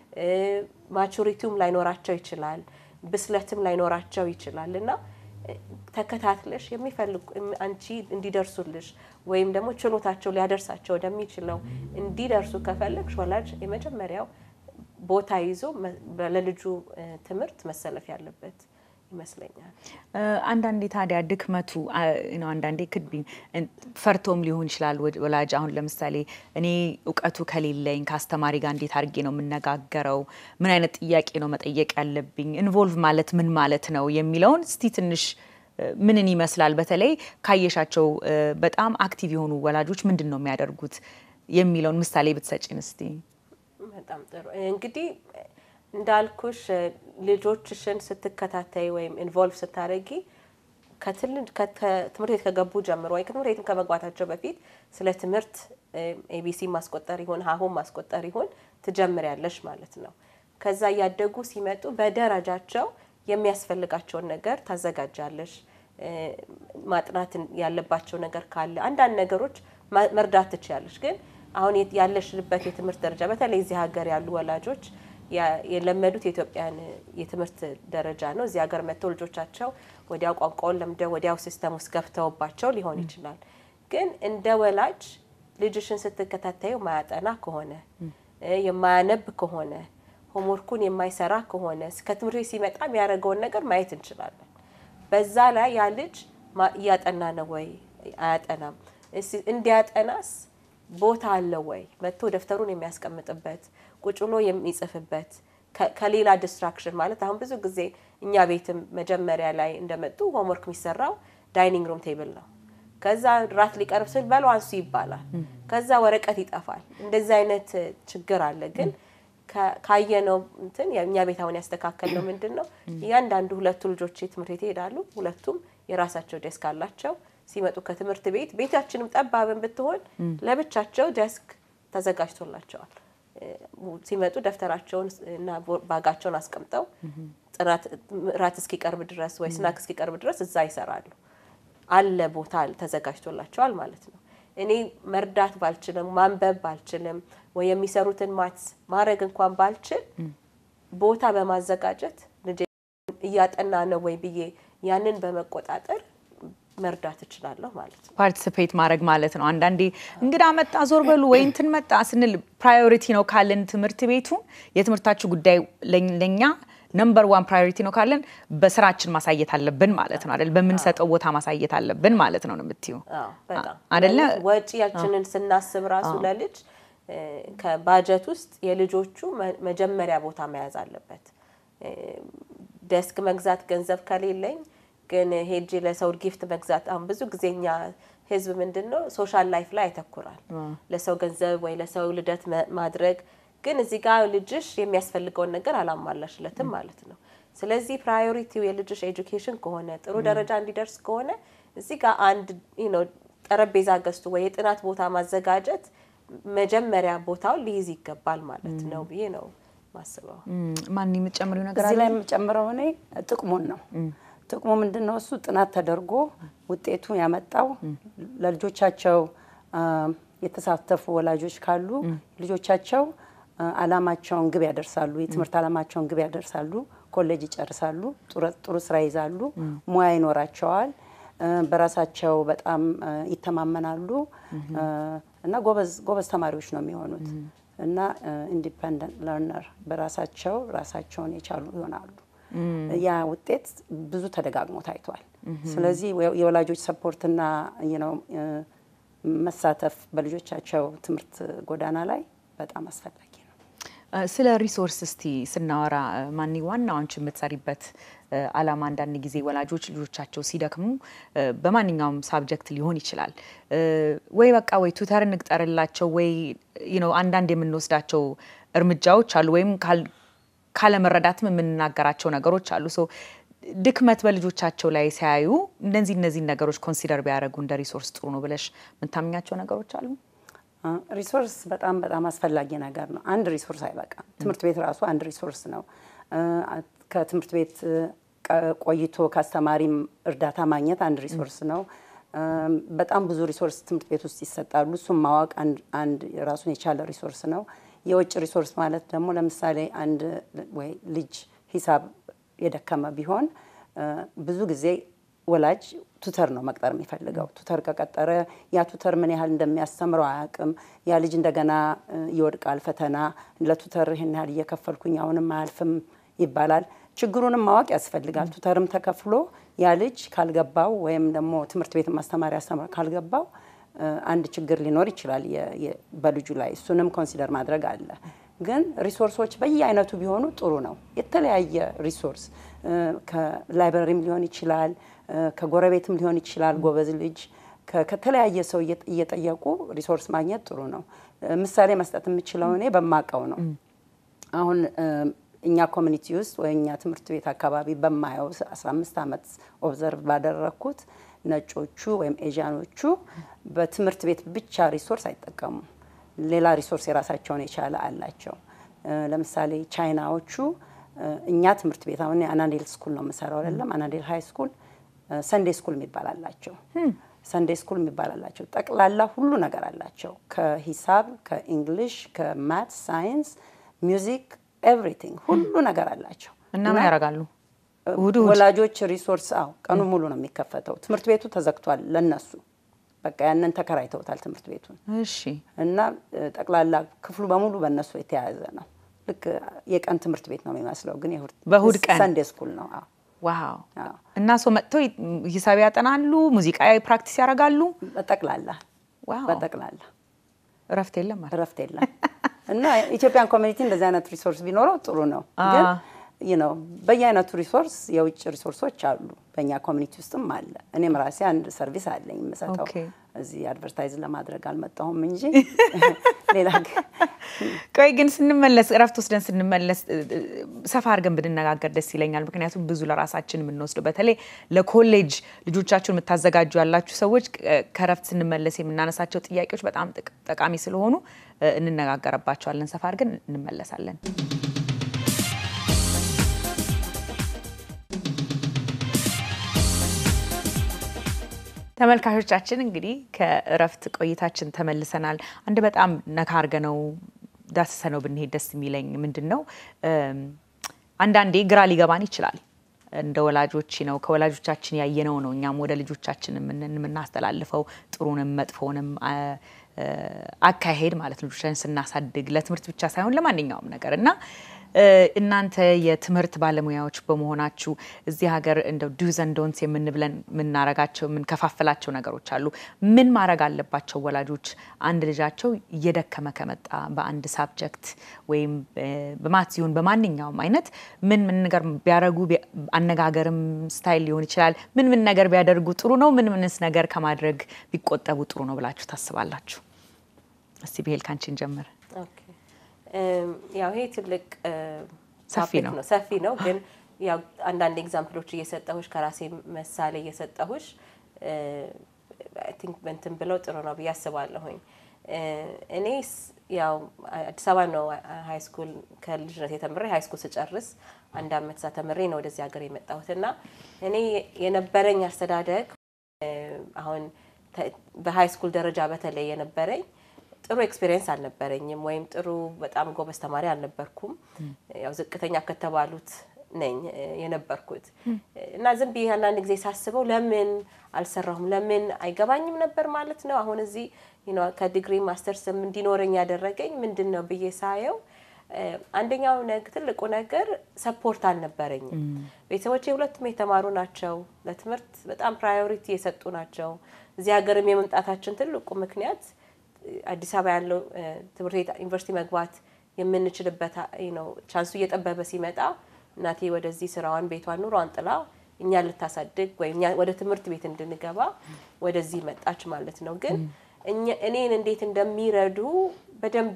ማቹሪቲውም ላይኖራቸው ይችላል ብስለትም ላይኖራቸው ይችላልና ተከታትለሽ የሚፈልጉ አንቺ እንዲደርሱልሽ ወይም ደግሞ ችሎታቸው ሊያደርሳቸው እንደሚችለው እንዲደርሱ ከፈለግሽ ወላጅ የመጀመሪያው ቦታ ይዞ ለልጁ ትምርት መሰለፍ ያለበት ይመስለኛል አንዳንዴ ታዲያ ድክመቱ ነው አንዳንዴ could be ፈርቶም ሊሆን ይችላል ወላጅ አሁን ለምሳሌ እኔ ዕውቀቱ ከሌለኝ ካስተማሪ ጋር እንዴት አድርጌ ነው የምነጋገረው ምን አይነት ጥያቄ ነው መጠየቅ ያለብኝ ኢንቮልቭ ማለት ምን ማለት ነው የሚለውን እስቲ ትንሽ ምንን ይመስላል በተለይ ካየሻቸው በጣም አክቲቭ የሆኑ ወላጆች ምንድነው የሚያደርጉት የሚለውን ምሳሌ ብትሰጪን እስቲ በጣም ጥሩ እንግዲህ እንዳልኩሽ ልጆችሽን ስትከታተይ ወይም ኢንቮልቭ ስታረጊ ከትልቅ ከትምህርት ቤት ከገቡ ጀምሮ ወይ ከትምህርት ቤት ከመግባታቸው በፊት ስለ ትምህርት ኤቢሲ ማስቆጠር ይሁን ሀሁ ማስቆጠር ይሁን ትጀምሪያለሽ ማለት ነው ከዛ ያደጉ ሲመጡ በደረጃቸው የሚያስፈልጋቸው ነገር ታዘጋጃለሽ ማጥናት ያለባቸው ነገር ካለ አንዳንድ ነገሮች መርዳት ትችያለሽ ግን አሁን ያለሽበት የትምህርት ደረጃ በተለይ እዚህ ሀገር ያሉ ወላጆች የለመዱት የኢትዮጵያን የትምህርት ደረጃ ነው እዚህ ሀገር መተው ልጆቻቸው ወዲያው ቋንቋውን ለምደው ወዲያው ሲስተም ውስጥ ገብተውባቸው ሊሆን ይችላል ግን እንደ ወላጅ ልጅሽን ስትከታተዩ ማያጠና ከሆነ የማያነብ ከሆነ ሆምወርኩን የማይሰራ ከሆነ ከትምህርት ቤት ሲመጣ የሚያደርገውን ነገር ማየት እንችላለን በዛ ላይ ያ ልጅ ያጠና ነው ወይ አያጠናም እንዲያጠናስ ቦታ አለ ወይ መጥቶ ደፍተሩን የሚያስቀምጥበት ቁጭ ብሎ የሚጽፍበት ከሌላ ዲስትራክሽን ማለት አሁን ብዙ ጊዜ እኛ ቤትም መጀመሪያ ላይ እንደመጡ ሆምወርክ የሚሰራው ዳይኒንግ ሩም ቴብል ነው ከዛ ራት ሊቀርብ ሲል በለው አንሱ ይባላል ከዛ ወረቀት ይጣፋል እንደዚህ አይነት ችግር አለ ግን ካየነው እንትን የኛ ቤት አሁን ያስተካከለው ምንድነው ያንዳንዱ ሁለቱ ልጆች ትምህርት ቤት ይሄዳሉ ሁለቱም የራሳቸው ዴስክ አላቸው ሲመጡ ከትምህርት ቤት ቤታችንም ጠባብን ብትሆን ለብቻቸው ዴስክ ተዘጋጅቶላቸዋል ሲመጡ ደፍተራቸውን እና ባጋቸውን አስቀምጠው ጥራት ራት እስኪቀርብ ድረስ ወይ ስናክ እስኪቀርብ ድረስ እዛ ይሰራሉ አለ ቦታ ተዘጋጅቶላቸዋል ማለት ነው እኔ መርዳት ባልችልም ማንበብ ባልችልም ወይ የሚሰሩትን ማትስ ማድረግ እንኳን ባልችል ቦታ በማዘጋጀት ልጅ ያጠና ነው ወይ ብዬ ያንን በመቆጣጠር መርዳት እችላለሁ ማለት ነው ፓርቲሲፔት ማድረግ ማለት ነው አንዳንዴ እንግዳ መጣ ዞር በሉ ወይ እንትን መጣ ስንል ፕራዮሪቲ ነው ካለን ትምህርት ቤቱ የትምህርታችሁ ጉዳይ ለኛ ነምበር ዋን ፕራዮሪቲ ነው ካለን በስራችን ማሳየት አለብን ማለት ነው አይደል በመንሰጠው ቦታ ማሳየት አለብን ማለት ነው ነው የምትዩ አዎ በጣም አይደለ ወጪያችንን ስናስብ ራሱ ለልጅ ከባጀት ውስጥ የልጆቹ መጀመሪያ ቦታ መያዝ አለበት ዴስክ መግዛት ገንዘብ ከሌለኝ ግን ሄጂ ለሰው ጊፍት መግዛት አሁን ብዙ ጊዜኛ ህዝብ ምንድነው ሶሻል ላይፍ ላይ ያተኩራል ለሰው ገንዘብ ወይ ለሰው ልደት ማድረግ ግን እዚህ ጋር ልጅሽ የሚያስፈልገው ነገር አላማላሽለትም ማለት ነው ስለዚህ ፕራዮሪቲው የልጅሽ ኤጁኬሽን ከሆነ ጥሩ ደረጃ እንዲደርስ ከሆነ እዚህ ጋር አንድ you know ጠረጴዛ ገዝቶ ወይ የጥናት ቦታ ማዘጋጀት መጀመሪያ ቦታው ሊይዝ ይገባል ማለት ነው ብዬ ነው ማስበው ማን የሚጨምረው ነገር አለ ላይ የሚጨምረው እኔ ጥቅሙን ነው ጥቅሙ ምንድነው እሱ ጥናት ተደርጎ ውጤቱ ያመጣው ለልጆቻቸው የተሳተፉ ወላጆች ካሉ ልጆቻቸው አላማቸውን ግብ ያደርሳሉ የትምህርት አላማቸውን ግብ ያደርሳሉ ኮሌጅ ይጨርሳሉ ጥሩ ጥሩ ስራ ይዛሉ ሙያ ይኖራቸዋል በራሳቸው በጣም ይተማመናሉ እና ጎበዝ ጎበዝ ተማሪዎች ነው የሚሆኑት እና ኢንዲፔንደንት ለርነር በራሳቸው ራሳቸውን የቻሉ ይሆናሉ ያ ውጤት ብዙ ተደጋግሞ ታይቷል ስለዚህ የወላጆች ሰፖርትና you know መሳተፍ በልጆቻቸው ትምህርት ጎዳና ላይ በጣም አስፈላጊ ነው ስለ ሪሶርስ እስቲ ስናወራ ማን ዋናው አንቺ የምትሰሪበት አላማ አንዳንድ ጊዜ ወላጆች ልጆቻቸው ሲደክሙ በማንኛውም ሳብጀክት ሊሆን ይችላል ወይ በቃ ወይ ቱተር እንቅጠርላቸው ወይ you know አንዳንድ የምንወስዳቸው እርምጃዎች አሉ ወይም ካለ መረዳትም የምንናገራቸው ነገሮች አሉ ሶ ድክመት በልጆቻቸው ላይ ሲያዩ እንደዚህ እነዚህ ነገሮች ኮንሲደር ቢያደርጉ እንደ ሪሶርስ ጥሩ ነው ብለሽ ምን ታምኛቸው ነገሮች አሉ ሪሶርስ በጣም በጣም አስፈላጊ ነገር ነው አንድ ሪሶርስ አይበቃም ትምህርት ቤት ራሱ አንድ ሪሶርስ ነው ከትምህርት ቤት ቆይቶ ካስተማሪም እርዳታ ማግኘት አንድ ሪሶርስ ነው በጣም ብዙ ሪሶርስ ትምህርት ቤት ውስጥ ይሰጣሉ እሱም ማወቅ አንድ አንድ ራሱን የቻለ ሪሶርስ ነው የውጭ ሪሶርስ ማለት ደግሞ ለምሳሌ አንድ ወይ ልጅ ሂሳብ የደከመ ቢሆን ብዙ ጊዜ ወላጅ ቱተር ነው መቅጠር የሚፈልገው ቱተር ከቀጠረ ያ ቱተር ምን ያህል እንደሚያስተምረው አያውቅም ያ ልጅ እንደገና ይወድቃል ፈተና ለቱተር ይሄን ያህል እየከፈልኩኝ አሁንም አልፍም ይባላል ችግሩንም ማወቅ ያስፈልጋል ቱተርም ተከፍሎ ያ ልጅ ካልገባው ወይም ደግሞ ትምህርት ቤት ማስተማሪያ አስተማሪ ካልገባው አንድ ችግር ሊኖር ይችላል በልጁ ላይ እሱንም ኮንሲደር ማድረግ አለ ግን ሪሶርሶች በየአይነቱ ቢሆኑ ጥሩ ነው የተለያየ ሪሶርስ ከላይብረሪም ሊሆን ይችላል ከጎረቤትም ሊሆን ይችላል ጎበዝ ልጅ ከተለያየ ሰው እየጠየቁ ሪሶርስ ማግኘት ጥሩ ነው ምሳሌ መስጠት የምችለው እኔ በማቀው ነው አሁን እኛ ኮሚኒቲ ውስጥ ወይ እኛ ትምህርት ቤት አካባቢ በማየው አስራ አምስት አመት ኦብዘርቭ ባደረኩት ነጮቹ ወይም ኤጂያኖቹ በትምህርት ቤት ብቻ ሪሶርስ አይጠቀሙ ሌላ ሪሶርስ የራሳቸውን የቻለ አላቸው ለምሳሌ ቻይናዎቹ እኛ ትምህርት ቤት አሁን አናንዴል ስኩል ነው መሰራው አይደለም አናንዴል ሃይ ስኩል ሰንዴ ስኩል የሚባላላቸው ሰንዴ ስኩል የሚባላላቸው ጠቅላላ ሁሉ ነገር አላቸው ከሂሳብ ከእንግሊሽ ከማት ሳይንስ ሚውዚክ ኤቭሪቲንግ ሁሉ ነገር አላቸው እና ምን ያረጋሉ ወላጆች ሪሶርስ አው ቀኑ ሙሉ ነው የሚከፈተው ትምህርት ቤቱ ተዘግቷል ለነሱ በቃ ያንን ተከራይተውታል ትምህርት ቤቱን እሺ እና ጠቅላላ ክፍሉ በሙሉ በእነሱ የተያዘ ነው ልክ የቀን ትምህርት ቤት ነው የሚመስለው ግን ይሁድ በእሁድ ቀን ሰንዴ ስኩል ነው አዎ ዋው እና ሶ መጥተው ሂሳብ ያጠናሉ ሙዚቃ ፕራክቲስ ያረጋሉ በጠቅላላ ዋው በጠቅላላ ረፍት የለም ማለት ረፍት የለም እና ኢትዮጵያን ኮሚኒቲ እንደዛ አይነት ሪሶርስ ቢኖረው ጥሩ ነው ግን you know በየአይነቱ ሪሶርስ የውጭ ሪሶርሶች አሉ በእኛ ኮሚኒቲ ውስጥም አለ እኔም ራሴ አንድ ሰርቪስ አለኝ መሰጠው እዚህ አድቨርታይዝ ለማድረግ አልመጣሁም እንጂ ሌላ ቆይ ግን ስንመለስ ረፍት ወስደን ስንመለስ ሰፋ አድርገን ብንነጋገር ደስ ይለኛል ምክንያቱም ብዙ ለራሳችን የምንወስደው በተለይ ለኮሌጅ ልጆቻችሁን የምታዘጋጁ ያላችሁ ሰዎች ከረፍት ስንመለስ የምናነሳቸው ጥያቄዎች በጣም ጠቃሚ ስለሆኑ እንነጋገርባቸዋለን ሰፋ አድርገን እንመለሳለን ተመልካቾቻችን እንግዲህ ከረፍት ቆይታችን ተመልሰናል አንድ በጣም ነካርገ ነው ዳሰሰነው ብንሄድ ደስ የሚለኝ ምንድነው አንዳንዴ ግራ ሊገባን ይችላል እንደ ወላጆች ነው ከወላጆቻችን ያየነው ነው እኛም ወደ ልጆቻችን ምን ምናስተላልፈው ጥሩንም መጥፎንም አካሄድ ማለት ነው ልጆቻችን ስናሳድግ ለትምህርት ብቻ ሳይሆን ለማንኛውም ነገርና እናንተ የትምህርት ባለሙያዎች በመሆናችሁ እዚህ ሀገር እንደው ዱዝ ኤንድ ዶንትስ የምንብለን ምናረጋቸው ምን ከፋፈላቸው ነገሮች አሉ ምን ማረግ አለባቸው ወላጆች አንድ ልጃቸው እየደከመ ከመጣ በአንድ ሳብጀክት ወይም በማትስ ይሁን በማንኛውም አይነት ምን ምን ነገር ቢያረጉ አነጋገርም ስታይል ሊሆን ይችላል ምን ምን ነገር ቢያደርጉ ጥሩ ነው ምን ምንስ ነገር ከማድረግ ቢቆጠቡ ጥሩ ነው ብላችሁ ታስባላችሁ እስቲ ቢሄል ካንቺን ጀምር ኦኬ ያው ይሄ ትልቅ ሰፊ ነው ሰፊ ነው ግን ያው አንዳንድ ኤግዛምፕሎች እየሰጠሁሽ ከራሴ መሳሌ እየሰጠሁሽ አይ ቲንክ በእንትን ብለው ጥሩ ነው ብያስባለሁኝ እኔ ያው አዲስ አበባ ነው ሃይ ስኩል ከልጅነት የተመረኝ ሃይ ስኩል ስጨርስ አንድ አመት ሳተምሬ ነው ወደዚህ ሀገር የመጣሁትና እኔ የነበረኝ አስተዳደግ አሁን በሃይ ስኩል ደረጃ በተለይ የነበረኝ ጥሩ ኤክስፒሪየንስ አልነበረኝም ወይም ጥሩ በጣም ጎበዝ ተማሪ አልነበርኩም ያው ዝቅተኛ ከተባሉት ነኝ የነበርኩት እና ዝም ብዬ አንዳንድ ጊዜ ሳስበው ለምን አልሰራሁም ለምን አይገባኝም ነበር ማለት ነው አሁን እዚህ you know ከዲግሪ ማስተርስም እንዲኖረኝ ያደረገኝ ምንድነው ብዬ ሳየው አንደኛው ነገር ትልቁ ነገር ሰፖርት አልነበረኝም ቤተሰቦቼ ሁለቱም የተማሩ ናቸው ለትምህርት በጣም ፕራዮሪቲ የሰጡ ናቸው እዚህ ሀገርም የመምጣታችን ትልቁ ምክንያት አዲስ አበባ ያለው ትምህርት ቤት ዩኒቨርሲቲ መግባት የምንችልበት you know ቻንሱ እየጠበበ ሲመጣ እናቴ ወደዚህ ስራዋን ቤቷን ኑሯን ጥላ እኛ ልታሳድግ ወይ እኛ ወደ ትምህርት ቤት እንድንገባ ወደዚህ መጣች ማለት ነው ግን እኔን እንዴት እንደሚረዱ በደንብ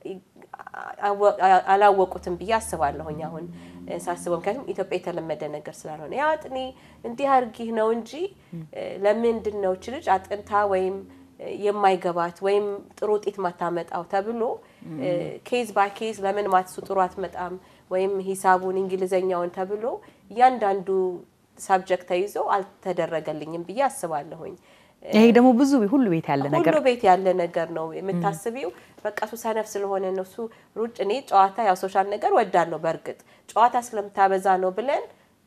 አላወቁትም ብዬ አስባለሁኝ አሁን ሳስበው ምክንያቱም ኢትዮጵያ የተለመደ ነገር ስላልሆነ ያ አጥኒ እንዲህ አርጊ ነው እንጂ ለምንድን ነው እቺ ልጅ አጥንታ ወይም የማይገባት ወይም ጥሩ ውጤት ማታመጣው ተብሎ ኬዝ ባይ ኬዝ ለምን ማትሱ ጥሩ አትመጣም ወይም ሂሳቡን እንግሊዘኛውን ተብሎ ያንዳንዱ ሰብጀክት ተይዞ አልተደረገልኝም ብዬ አስባለሁኝ ይሄ ደግሞ ብዙ ሁሉ ቤት ያለ ነገር ሁሉ ቤት ያለ ነገር ነው የምታስቢው በቃ ሱ ሰነፍ ስለሆነ ነው ሱ ሩጭ እኔ ጨዋታ ያው ሶሻል ነገር ወዳለው በርግጥ ጨዋታ ስለምታበዛ ነው ብለን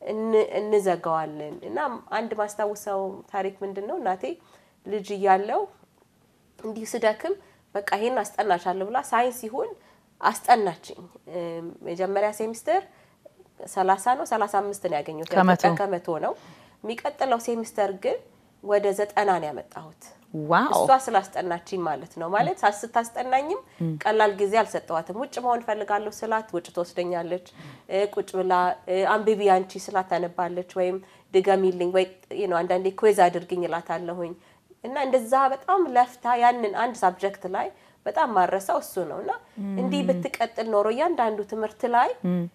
እንዘጋዋለን እና አንድ ማስተዋወሰው ታሪክ ምንድነው እናቴ ልጅ ያለው እንዲህ ስደክም በቃ ይሄን አስጠናሻለሁ ብላ ሳይንስ ይሁን አስጠናችኝ መጀመሪያ ሴሚስተር ሰላሳ ነው ሰላሳ አምስት ነው ያገኘሁት ከመቶ ነው የሚቀጥለው ሴሚስተር ግን ወደ ዘጠና ነው ያመጣሁት ዋው እሷ ስላስጠናችኝ ማለት ነው ማለት ሳስታስጠናኝም ቀላል ጊዜ አልሰጠዋትም ውጭ መሆን ፈልጋለሁ ስላት ውጭ ተወስደኛለች ቁጭ ብላ አንብቢ አንቺ ስላት አነባለች ወይም ድገሚልኝ ወይ you know አንዳንዴ ኩዊዝ አድርግኝ እላታለሁኝ እና እንደዛ በጣም ለፍታ ያንን አንድ ሰብጀክት ላይ በጣም ማረሳው እሱ ነውና እንዲህ ብትቀጥል ኖሮ ያንዳንዱ ትምህርት ላይ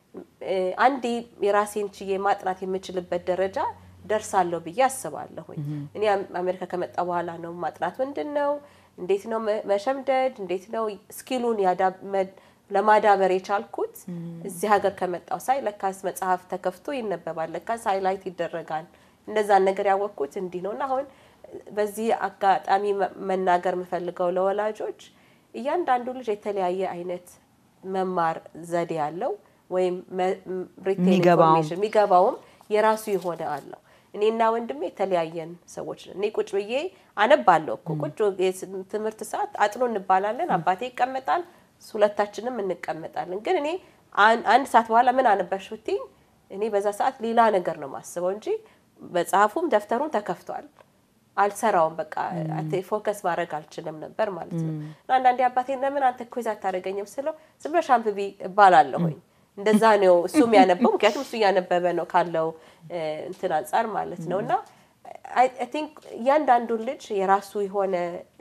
አንዴ የራሴን ቺዬ ማጥናት የምችልበት ደረጃ ደርሳለሁ ብዬ አስባለሁኝ እኔ አሜሪካ ከመጣ በኋላ ነው ማጥናት ምንድነው እንዴት ነው መሸምደድ እንዴት ነው ስኪሉን ያዳመድ ለማዳበር የቻልኩት እዚህ ሀገር ከመጣው ሳይ ለካስ መጽሐፍ ተከፍቶ ይነበባል ለካስ ሃይላይት ይደረጋል እንደዛ ነገር ያወቅኩት እንዲህ ነውና አሁን በዚህ አጋጣሚ መናገር መፈልገው ለወላጆች እያንዳንዱ ልጅ የተለያየ አይነት መማር ዘዴ ያለው ወይም ሪቴን ኢንፎርሜሽን ሚገባውም የራሱ ይሆነ አለው እኔና ወንድሜ የተለያየን ሰዎች እኔ ቁጭ ብዬ አነባለሁ እኮ ቁጭ ትምህርት ሰዓት አጥኖ እንባላለን አባቴ ይቀመጣል ሁለታችንም እንቀመጣለን ግን እኔ አንድ ሰዓት በኋላ ምን አነበሽውትኝ እኔ በዛ ሰዓት ሌላ ነገር ነው ማስበው እንጂ በጻፉም ደፍተሩን ተከፍቷል አልሰራውም በቃ አቴ ፎከስ ማድረግ አልችልም ነበር ማለት ነው አንዳንዴ አባቴ ለምን አንተ ኩዊዝ አታረጋኝም ስለው ዝም ብለሽ አንብቢ ባላለሁኝ እንደዛ ነው እሱም ያነበው ምክንያቱም እሱ ያነበበ ነው ካለው እንትን አንፃር ማለት ነውና I I think ያንዳንዱ ልጅ የራሱ የሆነ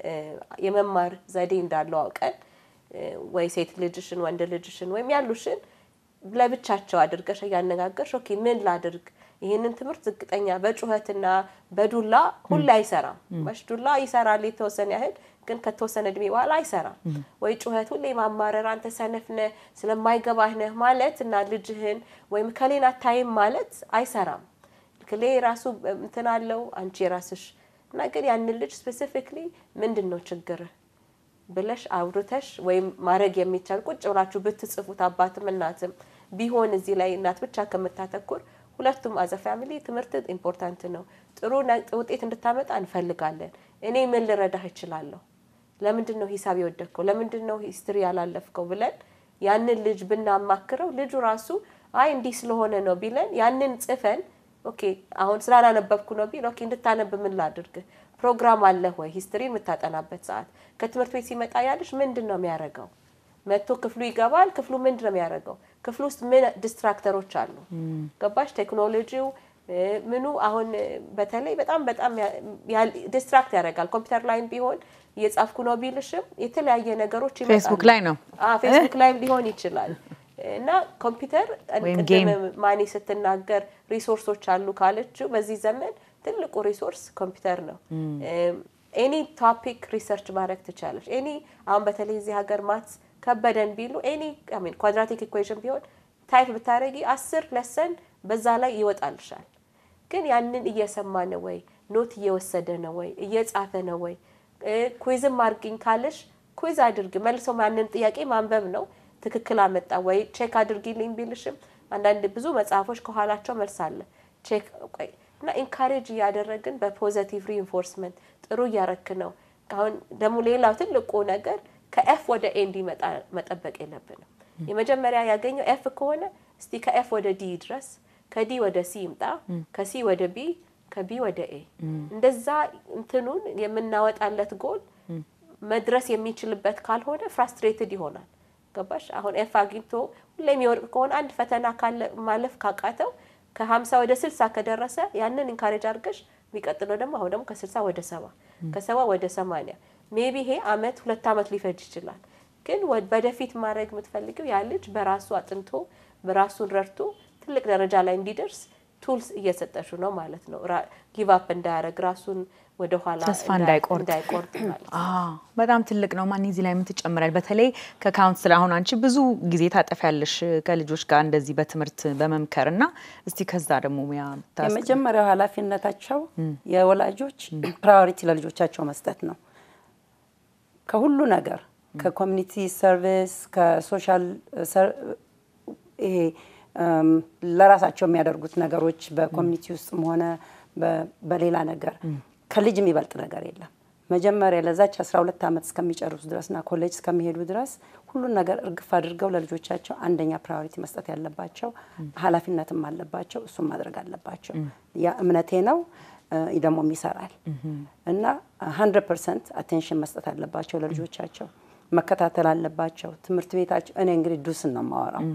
የመማር ዘዴ እንዳለው አውቀን ወይ ሴት ልጅሽን ወንድ ልጅሽን ወይም ያሉሽን ለብቻቸው አድርገሽ ያነጋገርሽ ኦኬ ምን ላድርግ ይሄንን ትምህርት ዝቅተኛ በጩኸትና በዱላ ሁሉ አይሰራም በዱላ ይሰራል የተወሰነ ያህል ግን ከተወሰነ እድሜ በኋላ አይሰራም ወይ ጩኸት ሁሉ ማማረር አንተ ሰነፍነ ስለማይገባህ ነህ ማለት እና ልጅህን ወይም ከሌና ታይም ማለት አይሰራም ከሌ ራሱ እንትን አለው አንቺ ራስሽ እና ግን ያን ልጅ ስፔሲፊካሊ ምንድነው ችግር ብለሽ አውርተሽ ወይም ማረግ የሚቻል ቁጭ ብላችሁ ብትጽፉት አባትም እናትም ቢሆን እዚህ ላይ እናት ብቻ ከመታተኩር ሁለቱም አዘ ፋሚሊ ትምህርት ኢምፖርታንት ነው ጥሩ ውጤት እንድታመጣ እንፈልጋለን እኔ ምን ልረዳህ እችላለሁ ለምንድነው ሂሳብ ይወደከው ለምንድነው ሂስትሪ ያላለፍከው ብለን ያንን ልጅ ብናማክረው ልጁ ራሱ አይ እንዲህ ስለሆነ ነው ቢለን ያንን ጽፈን ኦኬ አሁን ስላላነበብኩ ነው ቢል ኦኬ እንድታነብ ምን ላድርግ ፕሮግራም አለ ወይ ሂስትሪ የምታጠናበት ሰዓት ከትምህርት ቤት ሲመጣ ያልሽ ምንድነው የሚያረጋው መጥቶ ክፍሉ ይገባል ክፍሉ ምንድነው የሚያረጋው ክፍሉ ውስጥ ምን ዲስትራክተሮች አሉ ገባሽ ቴክኖሎጂው ምኑ አሁን በተለይ በጣም በጣም ዲስትራክት ያደርጋል ኮምፒውተር ላይም ቢሆን የጻፍኩ ነው ቢልሽም የተለያየ ነገሮች ይመጣሉ ፌስቡክ ላይ ነው አዎ ፌስቡክ ላይ ሊሆን ይችላል እና ኮምፒውተር አንቀደም ማኒ ስትናገር ሪሶርሶች አሉ ካለችው በዚህ ዘመን ትልቁ ሪሶርስ ኮምፒውተር ነው ኤኒ ቶፒክ ሪሰርች ማድረግ ትችላለሽ ኤኒ አሁን በተለይ እዚህ ሀገር ማትስ ከበደን ቢሉ ኤኒ አይ ሚን ኳድራቲክ ኢኩዌሽን ቢሆን ታይፕ ብታረጊ አስር ለሰን በዛ ላይ ይወጣልሻል ግን ያንን እየሰማ ነው ወይ ኖት እየወሰደ ነው ወይ እየጻፈ ነው ወይ ኩዊዝ ማርኪንግ ካለሽ ኩዊዝ አድርግ መልሶ ማንን ጥያቄ ማንበብ ነው ትክክል አመጣ ወይ ቼክ አድርጊልኝ ቢልሽም አንዳንድ ብዙ መጽሐፎች ከኋላቸው መልስ አለ ቼክ ቆይ እና ኢንካሬጅ ያደረግን በፖዚቲቭ ሪኢንፎርስመንት ጥሩ ያረክ ነው አሁን ደግሞ ሌላው ትልቁ ነገር ከኤፍ ወደ ኤ እንዲመጣ መጠበቅ የለብንም የመጀመሪያ ያገኘው ኤፍ ከሆነ እስቲ ከኤፍ ወደ ዲ ድረስ ከዲ ወደ ሲ ይምጣ ከሲ ወደ ቢ ከቢ ወደ ኤ እንደዛ እንትኑን የምናወጣለት ጎል መድረስ የሚችልበት ካልሆነ ፍራስትሬትድ ይሆናል ገባሽ አሁን ኤፍ አግኝቶ ሁሌም ይወርቅ ከሆነ አንድ ፈተና ካለ ማለፍ ካቃተው ከ50 ወደ ስልሳ ከደረሰ ያንን ኢንካሬጅ አድርገሽ የሚቀጥለው ደግሞ አሁን ደግሞ ከ60 ወደ ሰባ ከሰባ ወደ ሰማንያ ሜቢ ይሄ አመት ሁለት አመት ሊፈጅ ይችላል ግን ወደፊት ማድረግ የምትፈልጊው ያ ልጅ በራሱ አጥንቶ በራሱ ረርቶ ትልቅ ደረጃ ላይ እንዲደርስ ቱልስ እየሰጠሽ ነው ማለት ነው ጊቭ አፕ እንዳያረግ ራሱን ወደ ኋላ ተስፋ እንዳይቆርጥ እንዳይቆርጥ ማለት አዎ በጣም ትልቅ ነው ማን እዚህ ላይ ምን ትጨምራል በተለይ ከካውንስል አሁን አንቺ ብዙ ጊዜ ታጠፊያለሽ ከልጆች ጋር እንደዚህ በትምርት በመምከርና እስቲ ከዛ ደግሞ ሙያ ታስ የመጀመሪያው ኃላፊነታቸው የወላጆች ፕራዮሪቲ ለልጆቻቸው መስጠት ነው ከሁሉ ነገር ከኮሚኒቲ ሰርቪስ ከሶሻል ይሄ ለራሳቸው የሚያደርጉት ነገሮች በኮሚኒቲ ውስጥም ሆነ በሌላ ነገር ከልጅ የሚበልጥ ነገር የለም መጀመሪያ ለዛች አስራ ሁለት አመት እስከሚጨርሱ ድረስና ኮሌጅ እስከሚሄዱ ድረስ ሁሉ ነገር እርግፍ አድርገው ለልጆቻቸው አንደኛ ፕራዮሪቲ መስጠት ያለባቸው ኃላፊነትም አለባቸው እሱም ማድረግ አለባቸው ያ እምነቴ ነው ይደሞም ይሰራል እና one hundred percent አቴንሽን መስጠት አለባቸው ለልጆቻቸው መከታተል አለባቸው ትምርት ቤታቸው እኔ እንግዲህ ዱስን ነው ማወራው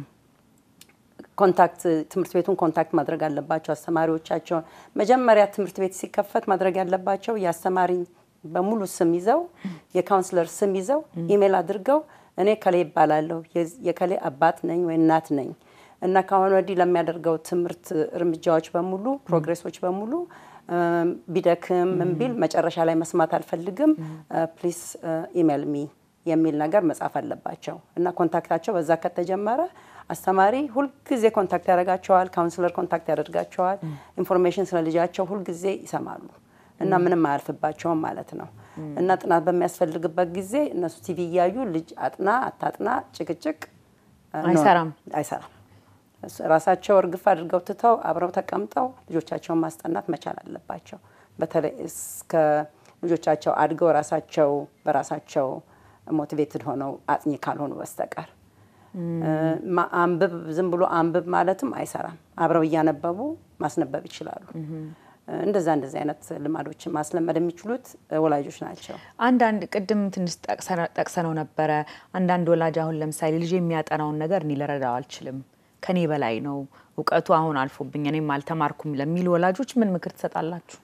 ኮንታክት ትምርት ቤቱን ኮንታክት ማድረግ አለባቸው አስተማሪዎቻቸው መጀመሪያ ትምርት ቤት ሲከፈት ማድረግ ያለባቸው ያስተማሪ በሙሉ ስም ይዘው የካውንስለር ስም ይዘው ኢሜል አድርገው እኔ ከሌ ይባላለሁ የከሌ አባት ነኝ ወይ እናት ነኝ እና ካሁን ወዲህ ለሚያደርገው ትምርት እርምጃዎች በሙሉ ፕሮግሬሶች በሙሉ ቢደክም ምንቢል መጨረሻ ላይ መስማት አልፈልግም ፕሊዝ ኢሜል ሚ የሚል ነገር መጻፍ አለባቸው እና ኮንታክታቸው በዛ ከተጀመረ አስተማሪ ሁሉ ጊዜ ኮንታክት ያደርጋቸዋል ካውንስለር ኮንታክት ያደርጋቸዋል ኢንፎርሜሽን ስለልጃቸው ሁሉ ጊዜ ይሰማሉ እና ምንም አያልፍባቸው ማለት ነው እና ጥናት በሚያስፈልግበት ጊዜ እነሱ ቲቪ ያዩ ልጅ አጥና አታጥና ጭቅጭቅ አይሰራም አይሰራም ራሳቸው እርግፍ አድርገው ትተው አብረው ተቀምጠው ልጆቻቸውን ማስጠናት መቻል አለባቸው በተለይ እስከ ልጆቻቸው አድገው ራሳቸው በራሳቸው ሞቲቬትድ ሆነው አጥኚ ካልሆኑ በስተቀር አንብብ ዝም ብሎ አንብብ ማለትም አይሰራም አብረው ያነበቡ ማስነበብ ይችላሉ እንደዛ እንደዛ አይነት ልማዶች ማስለመድ የሚችሉት ወላጆች ናቸው አንድ አንድ ቅድም ትንሽ ጠቅሰነው ነበር አንድ አንድ ወላጅ አሁን ለምሳሌ ልጅ የሚያጠናውን ነገር እኔ ልረዳው አልችልም ከኔ በላይ ነው ዕውቀቱ አሁን አልፎብኝ እኔም አልተማርኩም ለሚሉ ወላጆች ምን ምክር ትሰጣላችሁ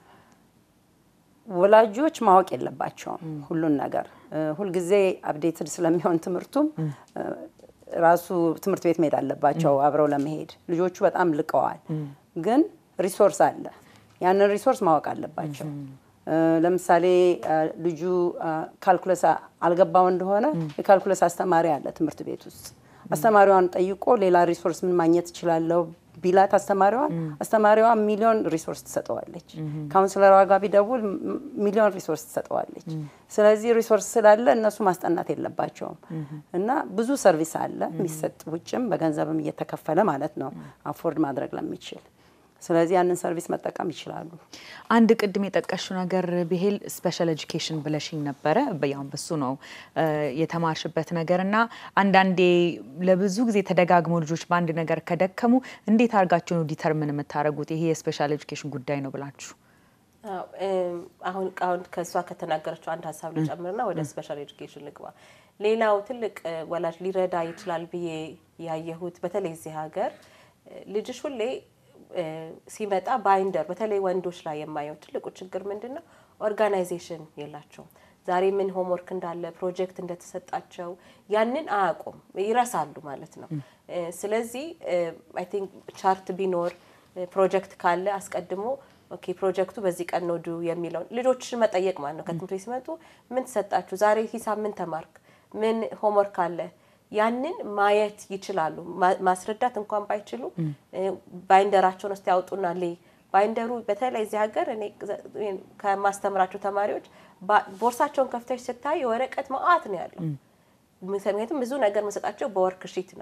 ወላጆች ማወቅ የለባቸውም ሁሉን ነገር ሁሉ ጊዜ አፕዴትድ ስለሚሆን ትምርቱም ራሱ ትምርት ቤት መሄድ አለባቸው አብረው ለመሄድ ልጆቹ በጣም ልቀዋል ግን ሪሶርስ አለ ያንን ሪሶርስ ማወቅ አለባቸው ለምሳሌ ልጁ ካልኩለስ አልገባው እንደሆነ የካልኩለስ አስተማሪ አለ ትምርት ቤት ውስጥ አስተማሪዋን ጠይቆ ሌላ ሪሶርስ ምን ማግኘት ይችላልው ቢላት አስተማሪዋን አስተማሪዋ ሚሊዮን ሪሶርስ ተሰጠዋለች ካውንስለሯ ጋር ቢደውል ሚሊዮን ሪሶርስ ተሰጠዋለች ስለዚህ ሪሶርስ ስላለ እነሱ ማስጠናት የለባቸውም እና ብዙ ሰርቪስ አለ የሚሰጥ ውጭም በገንዘብም እየተከፈለ ማለት ነው አፎርድ ማድረግ ለሚችል ስለዚህ ያንን ሰርቪስ መጠቀም ይችላሉ አንድ ቅድም የጠቀሽው ነገር ቢሄል ስፔሻል ኤጁኬሽን ብለሽኝ ነበር በያው በሱ ነው የተማርሽበት ነገርና አንዳንዴ ለብዙ ጊዜ ተደጋግሞ ልጆች በአንድ ነገር ከደከሙ እንዴት አርጋችሁ ነው ዲተርሚን የምታረጉት ይሄ የስፔሻል ኤጁኬሽን ጉዳይ ነው ብላችሁ አሁን አሁን ከሷ ከተናገረችው አንድ ሐሳብ ልጨምርና ወደ ስፔሻል ኤጁኬሽን ልግባ ሌላው ትልቅ ወላጅ ሊረዳ ይችላል ብዬ ያየሁት በተለይ እዚህ ሀገር ልጅሽ ሁሌ ሲመጣ ባይንደር በተለይ ወንዶች ላይ የማየው ትልቁ ችግር ምንድነው ኦርጋናይዜሽን የላቸው ዛሬ ምን ሆምወርክ እንዳለ ፕሮጀክት እንደተሰጣቸው ያንን አያቆም ይራሳሉ ማለት ነው ስለዚህ አይ ቲንክ ቻርት ቢኖር ፕሮጀክት ካለ አስቀድሞ ኦኬ ፕሮጀክቱ በዚህ ቀን ነው ዱ የሚለው ልጆችን መጠየቅ ማለት ነው ከትምህርት ቤት ሲመጡ ምን ተሰጣችሁ ዛሬ ሂሳብ ምን ተማርክ ምን ሆምወርክ አለ ያንን ማየት ይችላሉ ማስረዳት እንኳን ባይችሉ ባይንደራቸውን እስቲ ያውጡና ለይ ባይንደሩ በተለይ እዚህ ሀገር እኔ ከማስተምራቸው ተማሪዎች ቦርሳቸውን ከፍተሽ ስታይ ወረቀት ማአት ነው ያለው ምክንያቱም ብዙ ነገር መሰጣቸው በወርክ ሺት ነው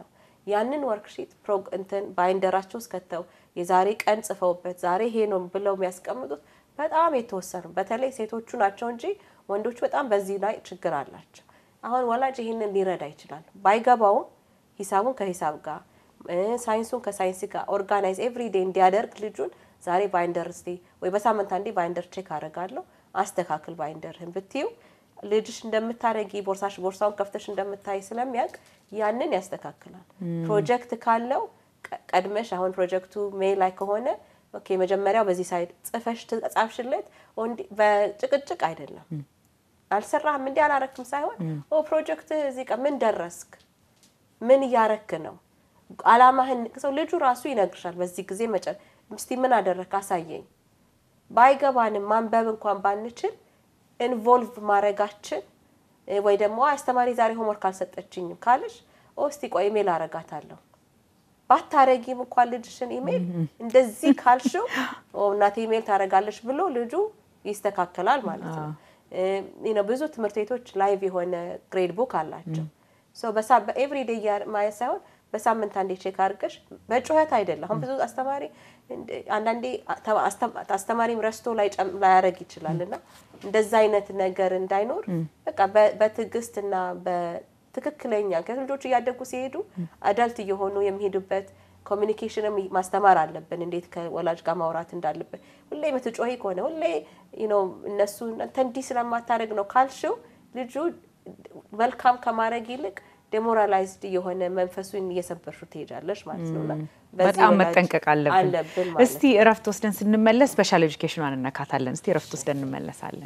ያንን ወርክሺት ፕሮግ እንትን ባይንደራቸው እስከተው የዛሬ ቀን ጽፈውበት ዛሬ ይሄ ነው ብለው የሚያስቀምጡት በጣም የተወሰኑ በተለይ ሴቶቹ ናቸው እንጂ ወንዶቹ በጣም በዚህ ላይ ችግር አላቸው አሁን ወላጅ ይሄንን ሊረዳ ይችላል ባይገባው ሂሳቡን ከሂሳብ ጋር ሳይንሱን ከሳይንስ ጋር ኦርጋናይዝ ኤቭሪ ዴይ እንዲያደርግ ልጁን ዛሬ ባይንደር እስቲ ወይ በሳምንት አንዴ ባይንደር ቼክ አደርጋለሁ አስተካክል ባይንደርህን ብትዩ ልጅሽ እንደምታረጊ ቦርሳሽ ቦርሳውን ከፍተሽ እንደምታይ ስለሚያቅ ያንን ያስተካክላል ፕሮጀክት ካለው ቀድመሽ አሁን ፕሮጀክቱ ሜይ ላይ ከሆነ ኦኬ መጀመሪያው በዚህ ሳይድ ጽፈሽ ተጻፍሽለት ወንዲ በጭቅጭቅ አይደለም አልሰራህም እንዴ አላረክም ሳይሆን ኦ ፕሮጀክት እዚህ ጋር ምን ደረስክ ምን ያረክ ነው አላማህን ሰው ልጁ ራሱ ይነግርሻል በዚህ ጊዜ መጨ እስቲ ምን አደረክ አሳየኝ ባይገባንም ማንበብ እንኳን ባንችል ኢንቮልቭ ማረጋችን ወይ ደግሞ አስተማሪ ዛሬ ሆምወርክ አልሰጠችኝም ካለሽ ኦ እስቲ ቆይ ኢሜል አረጋታለሁ ባታረጊም እንኳን ልጅሽን ኢሜል እንደዚህ ካልሽው ኦ እናቴ ኢሜል ታረጋለሽ ብሎ ልጁ ይስተካከላል ማለት ነው you know ብዙ ትምህርት ቤቶች ላይቭ የሆነ ግሬድ ቡክ አላቸው ሶ በሳብ ኤቭሪ ዴይ ማለት ሳይሆን በሳምንት አንዴ ቼክ አድርገሽ በጩኸት አይደለም አሁን ብዙ አስተማሪ አንዳንዴ አስተማሪም ረስቶ ላይ ላይ ያረግ ይችላልና እንደዛ አይነት ነገር እንዳይኖር በቃ በትግስትና በትክክለኛ ከልጆቹ ያደጉ ሲሄዱ አዳልት እየሆኑ የሚሄዱበት ኮሚኒኬሽንም ማስተማር አለብን እንዴት ከወላጅ ጋር ማውራት እንዳለበት ሁሌ የምትጮሂ ከሆነ ሁሌ you know እነሱ ተንዲ ስለማታረግ ነው ካልሽው ልጁ መልካም ከማረግ ይልቅ ዴሞራላይዝድ የሆነ መንፈሱን እየሰበርሹ ትሄጃለሽ ማለት ነውና በጣም መጠንቀቅ አለብን እስቲ እረፍት ወስደን ስንመለስ ስፔሻል ኤጁኬሽኑን እንነካታለን እስቲ እረፍት ወስደን እንመለሳለን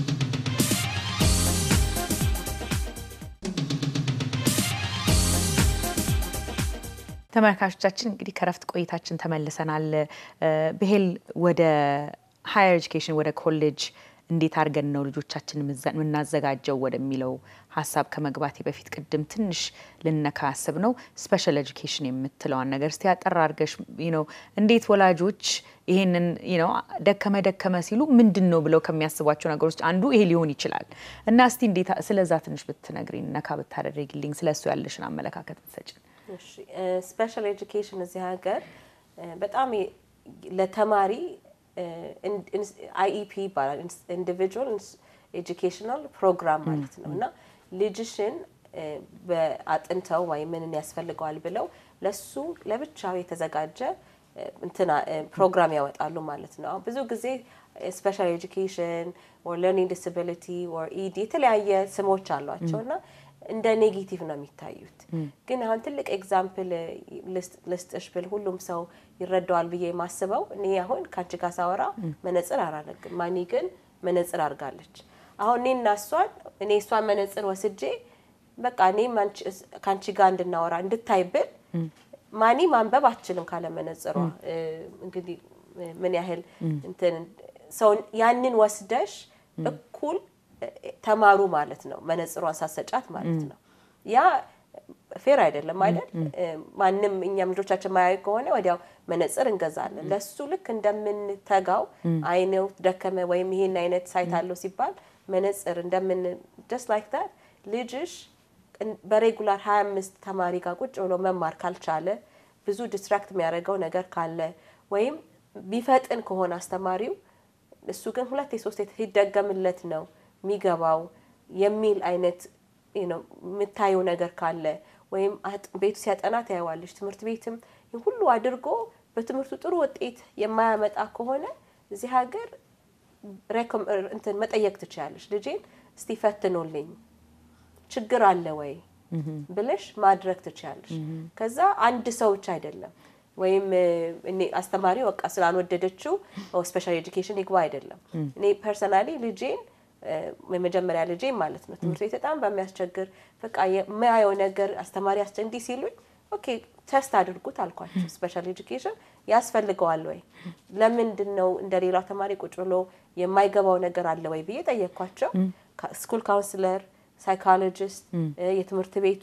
ተመልካቾቻችን እንግዲህ ከረፍት ቆይታችን ተመልሰናል በሄል ወደ ሃየር ኤጁኬሽን ወደ ኮሌጅ እንዴት አርገን ነው ልጆቻችን ምናዘጋጀው ወደሚለው ሐሳብ ከመግባቴ በፊት ቅድም ትንሽ ልነካስብ ነው ስፔሻል ኤጁኬሽን የምትለው ነገር እስቲ ያጠራ አርገሽ you know እንዴት ወላጆች ይሄንን you know ደከመ ደከመ ሲሉ ምንድነው ብለው ከሚያስቧቸው ነገሮች አንዱ ይሄ ሊሆን ይችላል እና እስቲ እንዴት ስለዛ ትንሽ ብትነግሪን ነካ ብታደርጊልኝ ስለሱ ያለሽን አመለካከት ብትሰጪን እሺ ስፔሻል ኤጁኬሽን እዚህ ሀገር በጣም ለተማሪ I E P ባላል individual educational program ማለት ነውና ልጅሽን በአጥንተው ወይ ምንን ያስፈልጋል ብለው ለሱ ለብቻው የተዘጋጀ እንትና ፕሮግራም ያወጣሉ ማለት ነው ብዙ ጊዜ ስፔሻል ኤጁኬሽን or learning disability or E D የተለያየ ስሞች አሏቸውና እንደ ኔጌቲቭ ነው የሚታዩት ግን አሁን ትልቅ ኤግዛምፕል ልስጥሽ ብል ሁሉም ሰው ይረዳዋል ብዬ ማስበው እኔ አሁን ካንቺ ጋር ሳወራ መነጽር አራረግም ማኒ ግን መነጽር አርጋለች አሁን እኔ እና እሷን እኔ እሷን መነጽር ወስጄ በቃ እኔ ካንቺ ጋር እንድናወራ እንድታይብል ማኒ ማንበብ አትችልም ካለ መነጽሯ እንግዲህ ምን ያህል እንትን ሰው ያንን ወስደሽ እኩል ተማሩ ማለት ነው መነጽሯን ሳሰጫት ማለት ነው ያ ፌር አይደለም አይደል ማንንም እኛም ልጆቻችን ማያይ ከሆነ ወዲያው መነጽር እንገዛለን ለሱ ልክ እንደምን ተጋው አይነው ደከመ ወይም ይሄን አይነት ሳይታለው ሲባል መነጽር እንደምን just like that ልጅሽ በሬጉላር ሃያ አምስት ተማሪ ጋር ቁጭ ብሎ መማር ካልቻለ ብዙ ዲስትራክት የሚያደርገው ነገር ካለ ወይም ቢፈጥን ከሆነ አስተማሪው እሱ ግን ሁለት ሶስት ይደገምለት ነው ሚገባው የሚል አይነት you know ምታየው ነገር ካለ ወይም ቤቱ ሲያጠና ታያዋለሽ ትምህርት ቤትም ሁሉ አድርጎ በትምህርቱ ጥሩ ውጤት የማያመጣ ከሆነ እዚህ ሀገር ሬኮመንድ እንትን መጠየቅ ትችያለሽ ልጄን እስቲ ፈትኑልኝ ችግር አለ ወይ ብለሽ ማድረግ ትችያለሽ ከዛ አንድ ሰው ብቻ አይደለም ወይም እኔ አስተማሪ ወቃ ስላልወደደችው ስፔሻል ኤጁኬሽን ይግባ አይደለም እኔ ፐርሰናሊ ልጄን መጀመሪያ ልጄ ማለት ነው ትምህርት ቤት በጣም በሚያስቸግር በቃ የማያየው ነገር አስተማሪ አስተንዲ ሲሉኝ ኦኬ ቴስት አድርጉት አልኳቸው ስፔሻል ኤጁኬሽን ያስፈልገዋል ወይ ለምንድነው እንደሌላው ተማሪ ቁጭ ብሎ የማይገባው ነገር አለ ወይ ብዬ ጠየቅኳቸው ስኩል ካውንስለር ሳይኮሎጂስት የትምህርት ቤቱ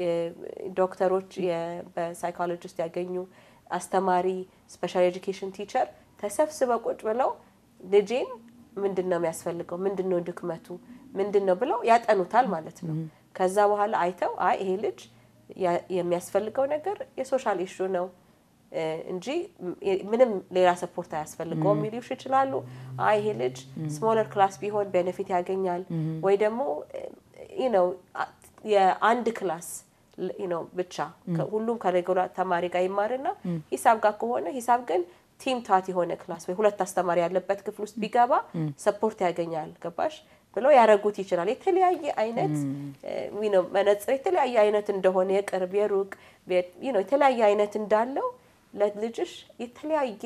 ዶክተሮች በሳይኮሎጂስት ያገኙ አስተማሪ ስፔሻል ኤጁኬሽን ቲቸር ተሰብስበው ቁጭ ብለው ልጄን ምንድነው የሚያስፈልገው ምንድነው ድክመቱ ምንድነው ብለው ያጠኑታል ማለት ነው ከዛ በኋላ አይተው አይ ይሄ ልጅ የሚያስፈልገው ነገር የሶሻል ኢሹ ነው እንጂ ምንም ሌላ ሰፖርት አያስፈልገውም ሚሊዮሽ ይችላሉ አይ ይሄ ልጅ ስሞለር ክላስ ቢሆን ቤኔፊት ያገኛል ወይ ደግሞ you know የአንድ ክላስ you know ብቻ ሁሉም ከሬጉላር ተማሪ ጋር ይማርና ሂሳብ ጋር ከሆነ ሂሳብ ግን ቲም ታት የሆነ ክላስ ወይ ሁለት አስተማሪ ያለበት ክፍል ውስጥ ቢገባ ሰፖርት ያገኛል ገባሽ ብሎ ያረጉት ይችላል የተለያየ አይነት you know መነጽር የተለያየ አይነት እንደሆነ የቅርብ የሩቅ you know የተለያየ አይነት እንዳለው ለልጅሽ የተለያየ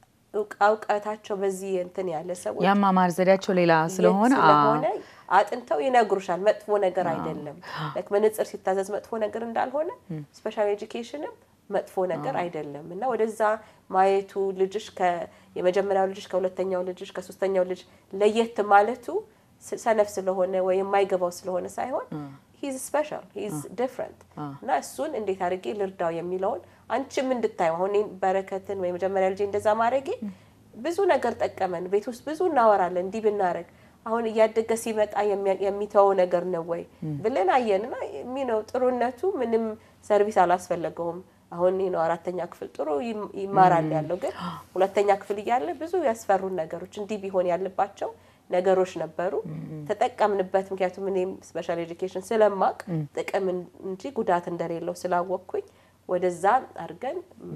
አውቃታቸው በዚህ እንትን ያለ ሰዎች ያማማር ዘዳቸው ሌላ ስለሆነ ስለሆነ አጥንተው ይነግሩሻል መጥፎ ነገር አይደለም like መነጽር ሲታዘዝ መጥፎ ነገር እንዳልሆነ ስፔሻል ኤጁኬሽንም መጥፎ ነገር አይደለም እና ወደዛ ማየቱ ልጅሽ ከየመጀመሪያው ልጅሽ ከሁለተኛው ልጅሽ ከሶስተኛው ልጅ ለየት ማለቱ ሰነፍ ስለሆነ ወይ የማይገባው ስለሆነ ሳይሆን he's special he's different እና እሱን እንዴት አድርጌ ልርዳው የሚለውን አንቺም እንድታዩ አሁን በረከትን ወይ መጀመሪያ ልጅ እንደዛ ማረጊ ብዙ ነገር ተጠቀመን ቤት ውስጥ ብዙ እናወራለን እንዲ ብናረግ አሁን ያደገ ሲመጣ የሚተው ነገር ነው ወይ ብለን አየንና ሚነው ጥሩነቱ ምንም ሰርቪስ አላስፈልገውም አሁን ነው አራተኛ ክፍል ጥሩ ይማራል ያለው ግን ሁለተኛ ክፍል ይያለ ብዙ ያስፈሩ ነገሮች እንዲ ቢሆን ያለባቸው ነገሮች ነበሩ ተጠቀምንበት ምክንያቱም እኔም ስፔሻል ኤጁኬሽን ስለማቅ ጥቅም እንጂ ጉዳት እንደሌለው ስላወቅኩኝ ወደዛ አርገን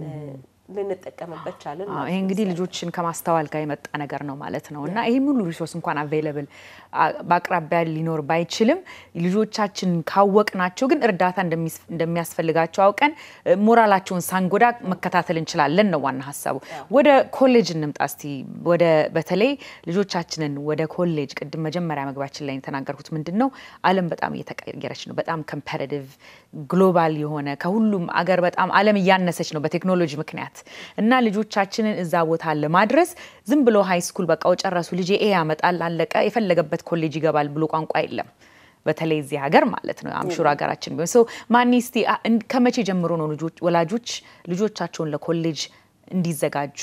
ልንጠቀምበት ቻለን አዎ ይሄ እንግዲህ ልጆችን ከማስተዋል ጋር የመጣ ነገር ነው ማለት ነውና ይሄ ሙሉ ሪሶርስ እንኳን አቬሌብል ባቅራቢያ ሊኖር ባይችልም ልጆቻችን ካወቅናቸው ግን እርዳታ እንደሚያስፈልጋቸው አውቀን ሞራላቸውን ሳንጎዳ መከታተል እንችላለን ነው ዋና ሐሳቡ ወደ ኮሌጅ እንምጣስቲ ወደ በተለይ ልጆቻችንን ወደ ኮሌጅ ቅድም መጀመሪያ መግባችን ላይ ተናገርኩት ምንድነው ዓለም በጣም እየተቀየረች ነው በጣም ኮምፒቲቲቭ ግሎባል የሆነ ከሁሉም አገር በጣም ዓለም ያነሰች ነው በቴክኖሎጂ ምክንያት እና ልጆቻችንን እዛ ቦታ ለማድረስ ዝም ብሎ ሃይ ስኩል በቃው ጨረሱ ልጅ ኤ ያመጣል አለቀ የፈለገበት ኮሌጅ ይገባል ብሎ ቋንቋ የለም በተለይ እዚህ ሀገር ማለት ነው አምሹር ሀገራችን ቢሆን ሶ ማኒስቲ ከመቼ ጀምሮ ነው ልጆች ወላጆች ልጆቻቸውን ለኮሌጅ እንዲዘጋጁ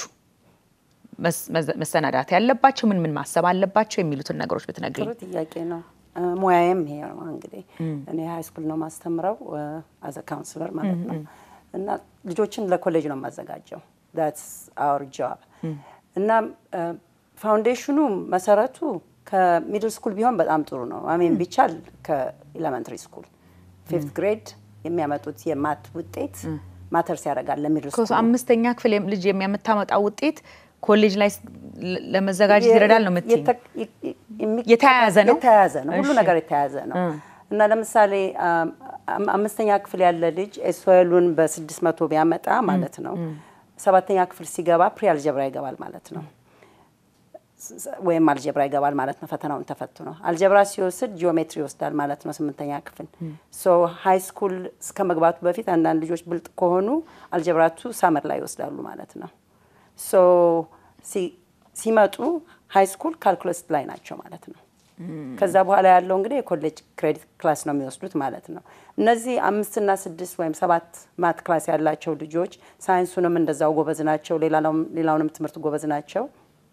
መሰናዳት ያለባቸው ምን ምን ማሰብ አለባቸው የሚሉትን ነገሮች ብትነግሪኝ ጥሩ ጥያቄ ነው ሙያዬም ይሄ ነው እንግዲህ እኔ ሃይ ስኩል ነው ማስተምረው as a counselor ማለት ነው እና ልጆችን ለኮሌጅ ነው ማዘጋጀው that's our job እና ፋውንዴሽኑ መሰረቱ ከሚድል ስኩል ቢሆን በጣም ጥሩ ነው I mean ቢቻል ከኤሌመንተሪ ስኩል fifth grade የሚያመጡት የማት ውጤት ማተርስ ያደርጋል ለሚድል ስኩል ኮስ አምስተኛ ክፍል ልጅ የሚያመጣው ውጤት ኮሌጅ ላይ ለመዘጋጀት ይረዳል ነው መጥተኝ የተያያዘ ነው የተያያዘ ነው ሁሉ ነገር የተያያዘ ነው እና ለምሳሌ አምስተኛ ክፍል ያለ ልጅ ኤስኦኤሉን በ600 ቢያመጣ ማለት ነው ሰባተኛ ክፍል ሲገባ ፕሪ አልጀብራ ይገባል ማለት ነው ወይም አልጀብራ ይገባል ማለት ነው ፈተናውን ተፈትኖ አልጀብራ ሲወስድ ጂኦሜትሪ ይወስዳል ማለት ነው ስምንተኛ ክፍል ሶ ሃይ ስኩል እስከመግባቱ በፊት አንዳንድ ልጆች ብልጥ ከሆኑ አልጀብራቱ ሳመር ላይ ይወስዳሉ ማለት ነው ሶ ሲ ሲመጡ ሃይ ስኩል ካልኩለስ ላይ ናቸው ማለት ነው ከዛ በኋላ ያለው እንግዲህ የኮሌጅ ክሬዲት ክላስ ነው የሚወስዱት ማለት ነው እነዚህ አምስት እና ስድስት ወይም ሰባት ማት ክላስ ያላቸው ልጆች ሳይንሱንም እንደዛው ጎበዝ ናቸው ሌላውንም ሌላውንም ትምህርት ጎበዝ ናቸው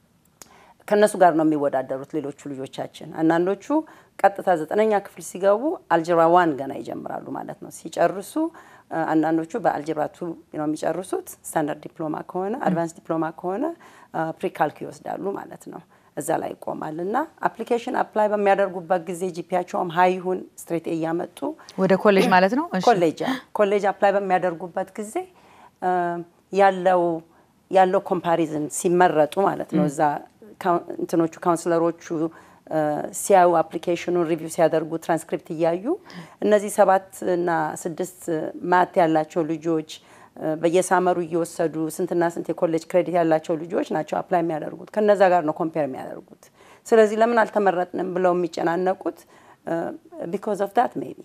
ከነሱ ጋር ነው የሚወዳደሩት ሌሎቹ ልጆቻችን አንዳንዶቹ ቀጥታ ዘጠነኛ ክፍል ሲገቡ አልጀብራ ዋን ገና ይጀምራሉ ማለት ነው ሲጨርሱ አንዳንዶቹ በአልጀብራ ቱ ነው የሚጨርሱት ስታንዳርድ ዲፕሎማ ከሆነ አድቫንስ ዲፕሎማ ከሆነ ፕሪ ካልኩ ይወስዳሉ ማለት ነው እዛ ላይ ቆማልና አፕሊኬሽን አፕላይ በሚያደርጉበት ጊዜ ጂፒያቸውም ሃይ ይሁን ስትሬት ኤ ያመጡ ወደ ኮሌጅ ማለት ነው እሺ ኮሌጅ ኮሌጅ አፕላይ በሚያደርጉበት ጊዜ ያለው ያለው ኮምፓሪዝን ሲመረጡ ማለት ነው እዛ እንትኖቹ ካውንስለሮቹ ሲያዩ አፕሊኬሽኑን ሪቪው ሲያደርጉ ትራንስክሪፕት ይያዩ እነዚህ ሰባት እና ስድስት ማት ያላቸው ልጆች በየሳመሩ እየወሰዱ ስንትና ስንት የኮሌጅ ክሬዲት ያላቸው ልጆች ናቸው አፕላይ የሚያደርጉት ከነዛ ጋር ነው ኮምፔር የሚያደርጉት ስለዚህ ለምን አልተመረጥንም ብለው የሚጨናነቁት because of that maybe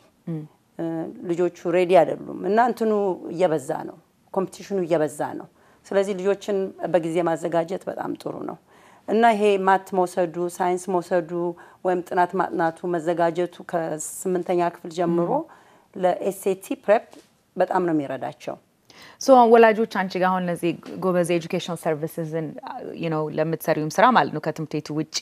ልጆቹ ሬዲ አይደሉም እና እንትኑ እየበዛ ነው ኮምፒቲሽኑ እየበዛ ነው ስለዚህ ልጆችን በጊዜ ማዘጋጀት በጣም ጥሩ ነው እና ይሄ ማት መውሰዱ ሳይንስ መውሰዱ ወይም ጥናት ማጥናቱ መዘጋጀቱ ከስምንተኛ ክፍል ጀምሮ ለኤስኤቲ ፕሬፕ በጣም ነው የሚረዳቸው ሶ ወላጆች አንቺ ጋር አሁን ለዚህ ጎበዝ ኤጁኬሽናል ሰርቪስስን you know ለምትሰሪውም ስራ ማለት ነው ከትምርቴቱ ውጪ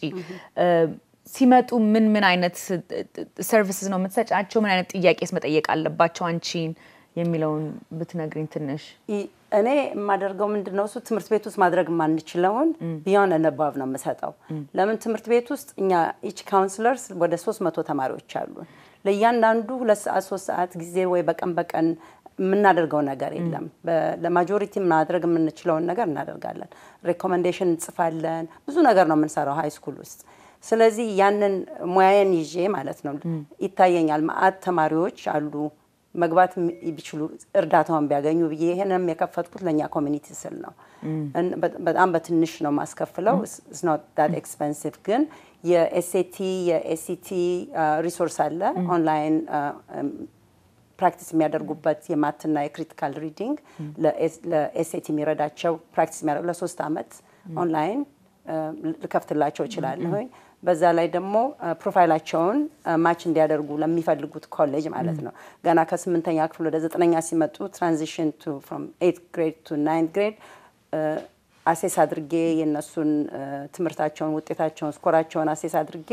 ሲመጡ ምን ምን አይነት ሰርቪስስ ነው የምትሰጫቸው ምን አይነት ጥያቄስ መጠየቅ አለባቸው አንቺን የሚለውን ብትነግሪኝ ትንሽ እኔ የማደርገው ምንድነው እሱ ትምህርት ቤት ውስጥ ማድረግ ማንችለውን ቢዮን and above ነው የምሰጠው ለምን ትምህርት ቤት ውስጥ እኛ each counselors ወደ ሶስት መቶ ተማሪዎች አሉ ለእያንዳንዱ ሁለት ሰዓት ሶስት ሰዓት ጊዜ ወይ በቀን በቀን ምናደርገው ነገር የለም ለማጆሪቲ ማድረግ የምንችለውን ነገር እናደርጋለን ሪኮመንዴሽን እንጽፋለን ብዙ ነገር ነው የምንሰራው ሃይ ስኩል ውስጥ ስለዚህ ያንን ሙያዬን ይዤ ማለት ነው ይታየኛል ማአት ተማሪዎች አሉ መግባት ቢችሉ እርዳታውን ቢያገኙ ብዬ ይሄንም የከፈትኩት ለኛ ኮሚኒቲ ስል ነው በጣም በትንሽ ነው ማስከፍለው it's not that expensive ግን የኤስኤቲ የኤሲቲ ሪሶርስ አለ ኦንላይን ፕራክቲስ የሚያደርጉበት የማትና የክሪቲካል ሪዲንግ ለኤስኤቲ የሚረዳቸው ፕራክቲስ የሚያደርጉ ለሶስት አመት ኦንላይን ልከፍትላቸው ይችላል ሆይ በዛ ላይ ደግሞ ፕሮፋይላቸውን ማች እንዲያደርጉ ለሚፈልጉት ኮሌጅ ማለት ነው ገና ከስምንተኛ ክፍል ወደ ዘጠነኛ ሲመጡ ትራንዚሽን ቱ ፍሮም eighth grade to ninth grade አሴስ አድርጌ የነሱን ትምርታቸውን ውጤታቸውን ስኮራቸውን አሴስ አድርጌ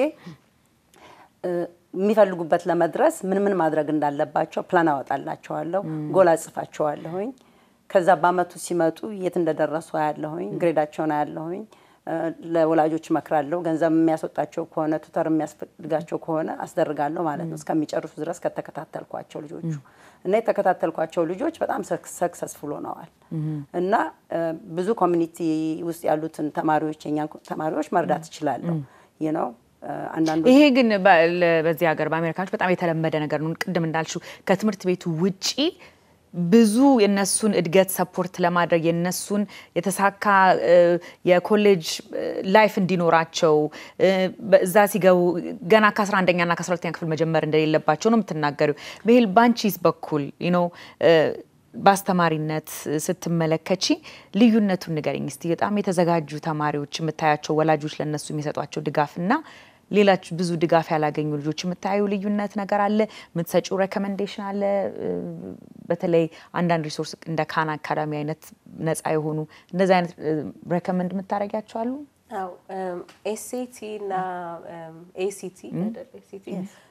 የሚፈልጉበት ለመድረስ ምን ምን ማድረግ እንዳለባቸው ፕላን አወጣላቸዋለሁ ጎል አጽፋቸዋለሁኝ ከዛ በአመቱ ሲመጡ የት እንደደረሱ ያለሁኝ ግሬዳቸውን ያለሁኝ ለወላጆች መክራለሁ ገንዘብ የሚያስወጣቸው ከሆነ ቱተር የሚያስፈልጋቸው ከሆነ አስደርጋለሁ ማለት ነው እስከሚጨርሱ ድረስ ከተከታተልኳቸው ልጆቹ እና የተከታተልኳቸው ልጆች በጣም ሰክሰስፉል ሆነዋል እና ብዙ ኮሚኒቲ ውስጥ ያሉትን ተማሪዎች የኛ ተማሪዎች መርዳት ይችላል you know አንዳንዱ ይሄ ግን በዚህ ሀገር በአሜሪካኖች በጣም የተለመደ ነገር ነው ቅድም እንዳልሽው ከትምህርት ቤቱ ውጪ ብዙ የነሱን እድገት ሰፖርት ለማድረግ የነሱን የተሳካ የኮሌጅ ላይፍ እንዲኖራቸው በዛ ሲገቡ ገና ከ11ኛ እና ከ12ኛ ክፍል መጀመር እንደሌለባቸው ነው የምትናገሪው በህል ባንቺስ በኩል you know ባስተማሪነት ስትመለከቺ ልዩነቱን ንገሪኝ እስቲ በጣም የተዘጋጁ ተማሪዎች የምታያቸው ወላጆች ለነሱ የሚሰጧቸው ድጋፍና ሌላች ብዙ ድጋፍ ያላገኙ ልጆች የምታዩ ልዩነት ነገር አለ ምትሰጪው ሪኮመንዴሽን አለ በተለይ አንዳንድ ሪሶርስ እንደ ካን አካዳሚ አይነት ነፃ የሆኑ እንደዛ አይነት ሪኮመንድ የምታረጋቸው አሉ አው ኤስኤቲ እና ኤሲቲ ኤሲቲ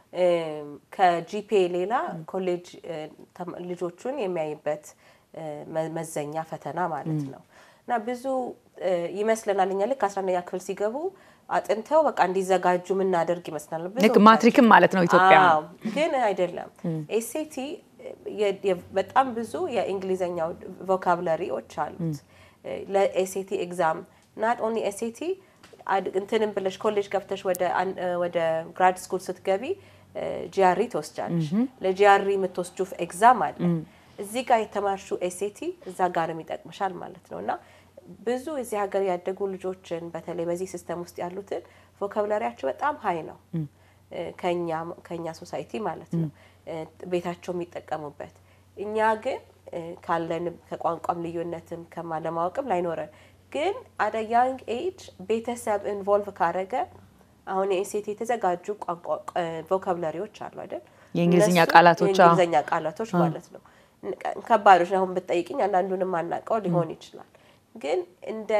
ከጂፒኤ ሌላ ኮሌጅ ልጆቹን የሚያይበት መዘኛ ፈተና ማለት ነው እና ብዙ ይመስለናል እኛ ልክ አስራ አንደኛ ክፍል ሲገቡ አጥንተው በቃ እንዲዘጋጁ ምን አደርግ ይመስላል ብዙ ልክ ማትሪክም ማለት ነው ኢትዮጵያ አዎ ግን አይደለም ኤስኤቲ በጣም ብዙ የእንግሊዘኛው ቮካቡላሪዎች አሉት ለኤስኤቲ ኤግዛም not only ኤስኤቲ እንትንም ብለሽ ኮሌጅ ገብተሽ ወደ ወደ ግራድ ስኩል ስትገቢ ጂአርኢ ተወስጃለሽ ለጂአርኢ የምትወስጂው ኤግዛም አለ እዚህ ጋር የተማርሹ ኤስኤቲ እዛ ጋር የሚጠቅምሻል ማለት ነውና ብዙ እዚህ ሀገር ያደጉ ልጆችን በተለይ በዚህ ሲስተም ውስጥ ያሉትን ቮካቡላሪያቸው በጣም ሃይ ነው ከኛ ከኛ ሶሳይቲ ማለት ነው ቤታቸው የሚጠቀሙበት እኛ ግን ካለን ከቋንቋም ልዩነትም ከማለማወቅም ላይኖረን ግን at a young age ቤተሰብ ኢንቮልቭ ካረገ አሁን ኤስኤቲ የተዘጋጁ ቋንቋ ቮካቡላሪዎች አሉ አይደል የእንግሊዝኛ ቃላቶች የእንግሊዝኛ ቃላቶች ማለት ነው ከባዶች አሁን በተጠይቅኝ አንዳንዱንም ማናቀው ሊሆን ይችላል ግን እንደ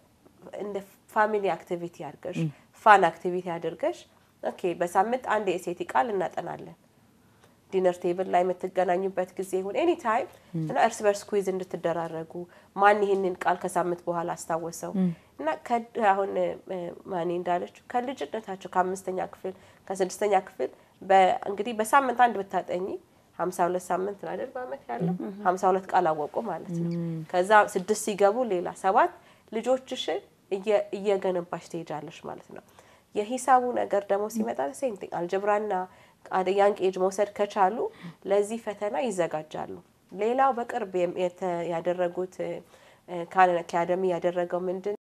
እንደ ፋሚሊ አክቲቪቲ አድርገሽ ፋን አክቲቪቲ አድርገሽ ኦኬ በሳምንት አንድ ኤስኤቲ ቃል እናጠናለን ዲነር ቴብል ላይ መተገናኙበት ጊዜ ይሁን ኤኒ ታይም እና እርስ በርስ ኩዊዝ እንድትደራረጉ ማን ይሄንን ቃል ከሳምንት በኋላ አስተዋወሰው እና አሁን ማን እንዳለች ከልጅነታቸው ከአምስተኛ ክፍል ከስድስተኛ ክፍል በእንግዲህ በሳምንት አንድ ብታጠኚ ሃምሳ ሁለት ሳምንት ነው አይደል በአመት ያለው ሃምሳ ሁለት ቃል አወቁ ማለት ነው ከዛ ስድስት ሲገቡ ሌላ ሰባት ልጆችሽ እየገነባሽ ትሄጃለሽ ማለት ነው የሂሳቡ ነገር ደግሞ ሲመጣ ሴም ቲንግ አልጀብራና አደ ያንግ ኤጅ መውሰድ ከቻሉ ለዚህ ፈተና ይዘጋጃሉ ሌላው በቅርብ ያደረጉት ካን አካዳሚ ያደረገው ምንድን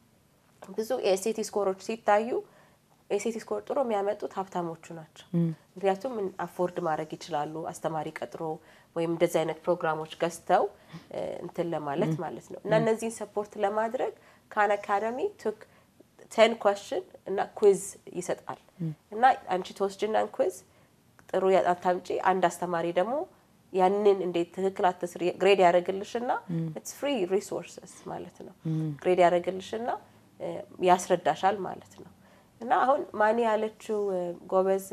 ብዙ ኤስኤቲ ስኮሮች ሲታዩ ኤስኤቲ ስኮር ጥሩ የሚያመጡት ሀብታሞቹ ናቸው ምክንያቱም አፎርድ ማድረግ ይችላሉ አስተማሪ ቀጥሮ ወይም እንደዚህ አይነት ፕሮግራሞች ገዝተው እንትን ለማለት ማለት ነው እና እነዚህን ሰፖርት ለማድረግ ካን አካዳሚ took ten question እና quiz ይሰጣል እና አንቺ ተወስጂና quiz ጥሩ ያጣምጪ አንድ አስተማሪ ደግሞ ያንን እንዴት ትክክል አትስሪ ግሬድ ያደርግልሽና it's free resources ማለት ነው ግሬድ ያደርግልሽና ያስረዳሻል ማለት ነው እና አሁን ማን ያለችው ጎበዝ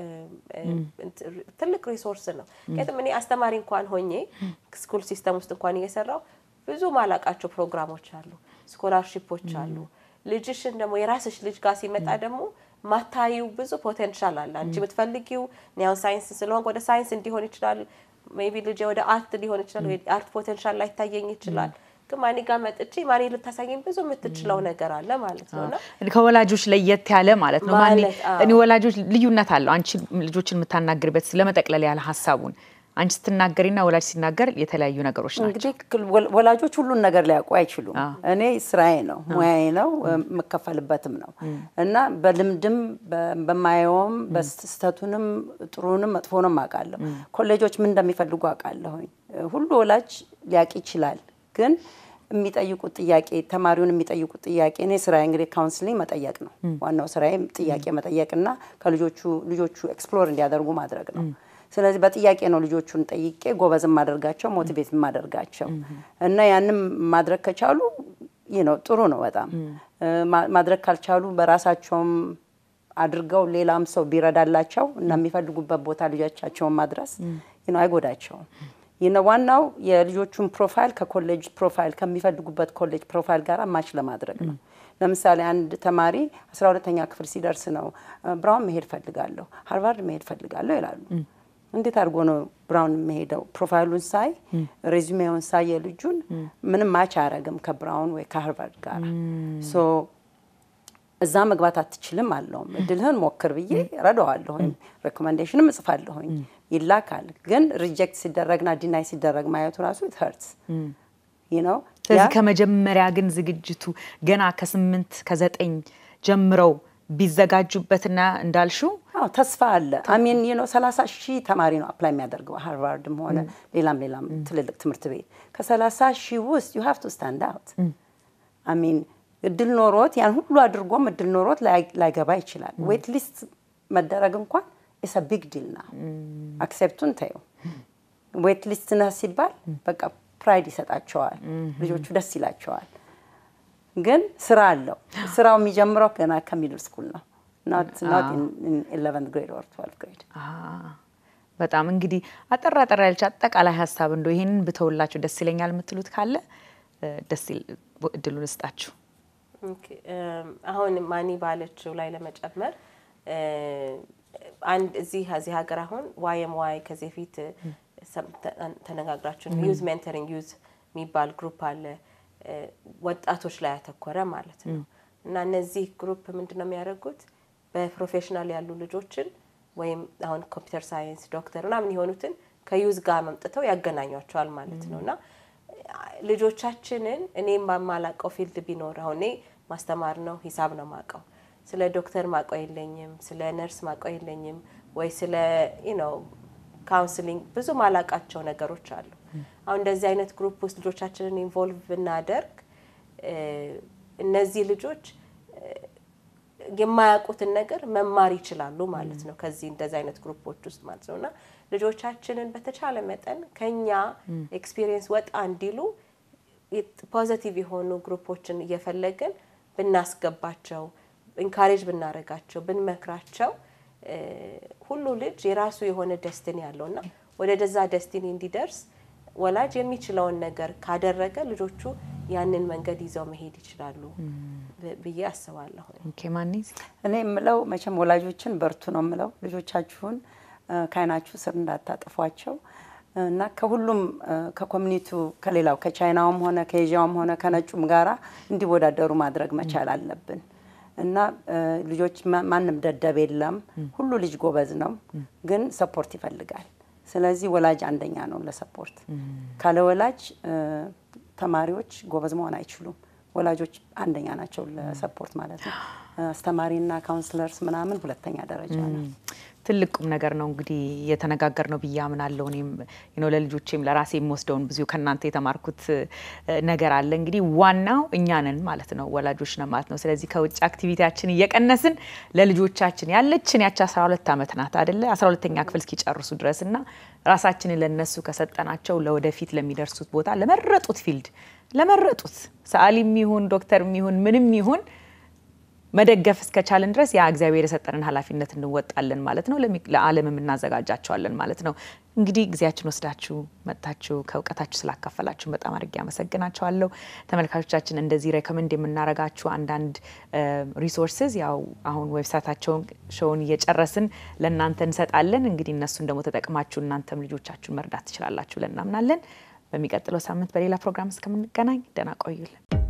ትልቅ ሪሶርስ ነው ከየትም እኔ አስተማሪ እንኳን ሆኜ ስኩል ሲስተም ውስጥ እንኳን እየሰራው ብዙ ማላቃቸው ፕሮግራሞች አሉ ስኮላርሺፖች አሉ ልጅሽን ደግሞ የራስሽ ልጅ ጋር ሲመጣ ደግሞ ማታዩ ብዙ ፖቴንሻል አለ አንቺ የምትፈልጊው ኒው ሳይንስ ስለሆነ ወደ ሳይንስ እንዲሆን ይችላል ሜቢ ልጅ ወደ አርት ሊሆን ይችላል ወይ አርት ፖቴንሻል ላይ ታየኝ ይችላል ከማኒ ጋር መጥቼ ማኒ ልታሳየኝ ብዙ የምትችለው ነገር አለ ማለት ነውና ከወላጆች ለየት ያለ ማለት ነው ማኒ እኔ ወላጆች ልዩነት አለው አንቺ ልጆችን የምታናግርበት ስለመጠቅለል ያለ ሐሳቡን አንቺ ስትናገሪና ወላጅ ሲናገር የተለያዩ ነገሮች ናቸው እንግዲህ ወላጆች ሁሉን ነገር ሊያውቁ አይችሉም እኔ ስራዬ ነው ሙያዬ ነው መከፈልበትም ነው እና በልምድም በማየውም በስተቱንም ጥሩንም መጥፎንም አቃለሁ ኮሌጆች ምን እንደሚፈልጉ አቃለሁ ሁሉ ወላጅ ሊያቂ ይችላል ግን የሚጠይቁት ጥያቄ ተማሪውን የሚጠይቁት ጥያቄ እኔ ስራዬ እንግዲህ ካውንስሊንግ መጠየቅ ነው ዋናው ስራዬ ጥያቄ መጠየቅና ከልጆቹ ልጆቹ ኤክስፕሎር እንዲያደርጉ ማድረግ ነው ስለዚህ በጥያቄ ነው ልጆቹን ጠይቄ ጎበዝ ማደርጋቸው ሞቲቬት ማደርጋቸው እና ያንን ማድረግ ከቻሉ you know ጥሩ ነው በጣም ማድረግ ካልቻሉ በራሳቸውም አድርገው ሌላም ሰው ቢረዳላቸው እና የሚፈልጉበት ቦታ ልጆቻቸውን ማድረስ you know አይጎዳቸው you ዋናው የልጆቹን ፕሮፋይል ከኮሌጅ ፕሮፋይል ከሚፈልጉበት ኮሌጅ ፕሮፋይል ጋር ማች ለማድረግ ነው ለምሳሌ አንድ ተማሪ አስራ ሁለተኛ ክፍል ሲደርስ ነው ብራውን መሄድ ፈልጋለሁ ሃርቫርድ መሄድ ፈልጋለሁ ይላሉ እንዴት አድርጎ ነው ብራውን መሄደው ፕሮፋይሉን ሳይ ሬዚዩሜውን ሳይ የልጁን ምንም ማች አያረግም ከብራውን ወይ ከሃርቫርድ ጋር ሶ እዛ መግባት አትችልም አለው እድልህን ሞክር ብዬ ረዳዋለሁ ሪኮመንዴሽንም እጽፋለሁ ይላካል ግን ሪጀክት ሲደረግና ዲናይ ሲደረግ ማየቱ ራሱ it hurts you know ስለዚህ ከመጀመሪያ ግን ዝግጅቱ ገና ከ8 ከ9 ጀምረው ቢዘጋጁበትና እንዳልሽው አዎ ተስፋ አለ I mean you know ሰላሳ ሺህ ተማሪ ነው አፕላይ የሚያደርገው ሃርቫርድም ሆነ ሌላም ሌላም ትልልቅ ትምህርት ቤት ከሰላሳ ሺህ ውስጥ you have to stand out I mean እድል ኖሮት ያን ሁሉ አድርጎም እድል ኖሮት ላይገባ ይችላል ዌት ሊስት መደረግ እንኳን is a big deal now acceptun tayo ዌት ሊስት ና ሲባል በቃ ፕራይድ ይሰጣቸዋል ልጆቹ ደስ ይላቸዋል ግን ስራ አለው ስራው የሚጀምረው ገና ከሚድል ስኩል ነው not not in, in eleventh grade or twelfth grade ah በጣም እንግዲህ አጠራ አጠራ ያልቻ አጠቃላይ ሐሳብ እንደው ይሄንን ብተውላችሁ ደስ ይለኛል የምትሉት ካለ ደስ እድሉን እስጣችሁ ኦኬ አሁን ማኒ ባለችው ላይ ለመጨመር አንድ እዚህ እዚህ ሀገር አሁን ዋይ ኤም ዋይ ከዚህ ፊት ተነጋግራችሁ ዩዝ ሜንተሪንግ ዩዝ የሚባል ግሩፕ አለ ወጣቶች ላይ ያተኮረ ማለት ነው እና እነዚህ ግሩፕ ምንድነው የሚያደርጉት በፕሮፌሽናል ያሉ ልጆችን ወይም አሁን ኮምፒውተር ሳይንስ ዶክተር እና ምን ይሆኑትን ከዩዝ ጋር መምጥተው ያገናኟቸዋል ማለት ነውና ልጆቻችንን እኔም ማማላቀው ፊልድ ቢኖር አሁን እኔ ማስተማር ነው ሂሳብ ነው ማቀው ስለ ዶክተር ማቀው የለኝም ስለ ነርስ ማቀው የለኝም ወይ ስለ you know ካውንስሊንግ ብዙ ማላቃቸው ነገሮች አሉ አሁን እንደዚህ አይነት ግሩፕ ውስጥ ልጆቻችንን ኢንቮልቭ ብናደርግ እነዚህ ልጆች የማያውቁትን ነገር መማር ይችላሉ ማለት ነው ከዚህ እንደዚህ አይነት ግሩፖች ውስጥ ማለት ነውና ልጆቻችንን በተቻለ መጠን ከኛ ኤክስፒሪየንስ ወጣ እንዲሉ ፖዚቲቭ የሆኑ ግሩፖችን እየፈለግን ብናስገባቸው ኢንካሬጅ ብናረጋቸው ብንመክራቸው ሁሉ ልጅ የራሱ የሆነ ደስቲኒ ያለውና ወደ ደዛ ደስቲኒ እንዲደርስ ወላጅ የሚችለውን ነገር ካደረገ ልጆቹ ያንን መንገድ ይዘው መሄድ ይችላሉ ብዬ አስባለሁ ኦኬ ማንስ እኔ ምለው መቼም ወላጆችን በርቱ ነው ምለው ልጆቻችሁን ካይናችሁ ስር እንዳታጠፏቸው እና ከሁሉም ከኮሚኒቲው ከሌላው ከቻይናውም ሆነ ከኤዥያውም ሆነ ከነጩም ጋራ እንዲወዳደሩ ማድረግ መቻል አለብን እና ልጆች ማንንም ደደብ የለም ሁሉ ልጅ ጎበዝ ነው ግን ሰፖርት ይፈልጋል ስለዚህ ወላጅ አንደኛ ነው ለሰፖርት ካለ ወላጅ ተማሪዎች ጎበዝ መሆን አይችሉም ወላጆች አንደኛ ናቸው ለሰፖርት ማለት ነው አስተማሪና ካውንስለርስ ምናምን ሁለተኛ ደረጃ ነው ትልቁም ነገር ነው እንግዲህ የተነጋገርነው በያምናለው እኔም you know ለልጆቼም ለራሴም ወስደውን ብዙ ከናንተ የተማርኩት ነገር አለ እንግዲህ ዋናው እኛ ነን ማለት ነው ወላጆች ነን ማለት ነው ስለዚህ ከውጭ አክቲቪቲያችን እየቀነስን ለልጆቻችን ያለችን ያቻ አስራ ሁለት አመት ናት አይደለ አስራ ሁለተኛ ክፍል እስኪጨርሱ ድረስና ራሳችንን ለነሱ ከሰጠናቸው ለወደፊት ለሚደርሱት ቦታ ለመረጡት ፊልድ ለመረጡት ሰዓሊም ይሁን ዶክተርም ይሁን ምንም ይሁን መደገፍ እስከቻለን ድረስ ያ እግዚአብሔር የሰጠንን ኃላፊነት እንወጣለን ማለት ነው ለዓለም እናዘጋጃቸዋለን ማለት ነው እንግዲህ ግዚያችን ወስዳችሁ መጣችሁ ከውቀታችሁ ስላካፈላችሁ በጣም አድርጌ አመሰግናችኋለሁ ተመልካቾቻችን እንደዚህ ሬኮመንድ የምናረጋችሁ አንዳንድ ሪሶርስስ ያው አሁን ዌብሳይታቸውን ሾውን እየጨረስን ለእናንተ እንሰጣለን እንግዲህ እነሱን ደግሞ ተጠቅማችሁ እናንተም ልጆቻችሁን መርዳት ትችላላችሁ ለናምናለን በሚቀጥለው ሳምንት በሌላ ፕሮግራም እስከምንገናኝ ደህና ቆዩልን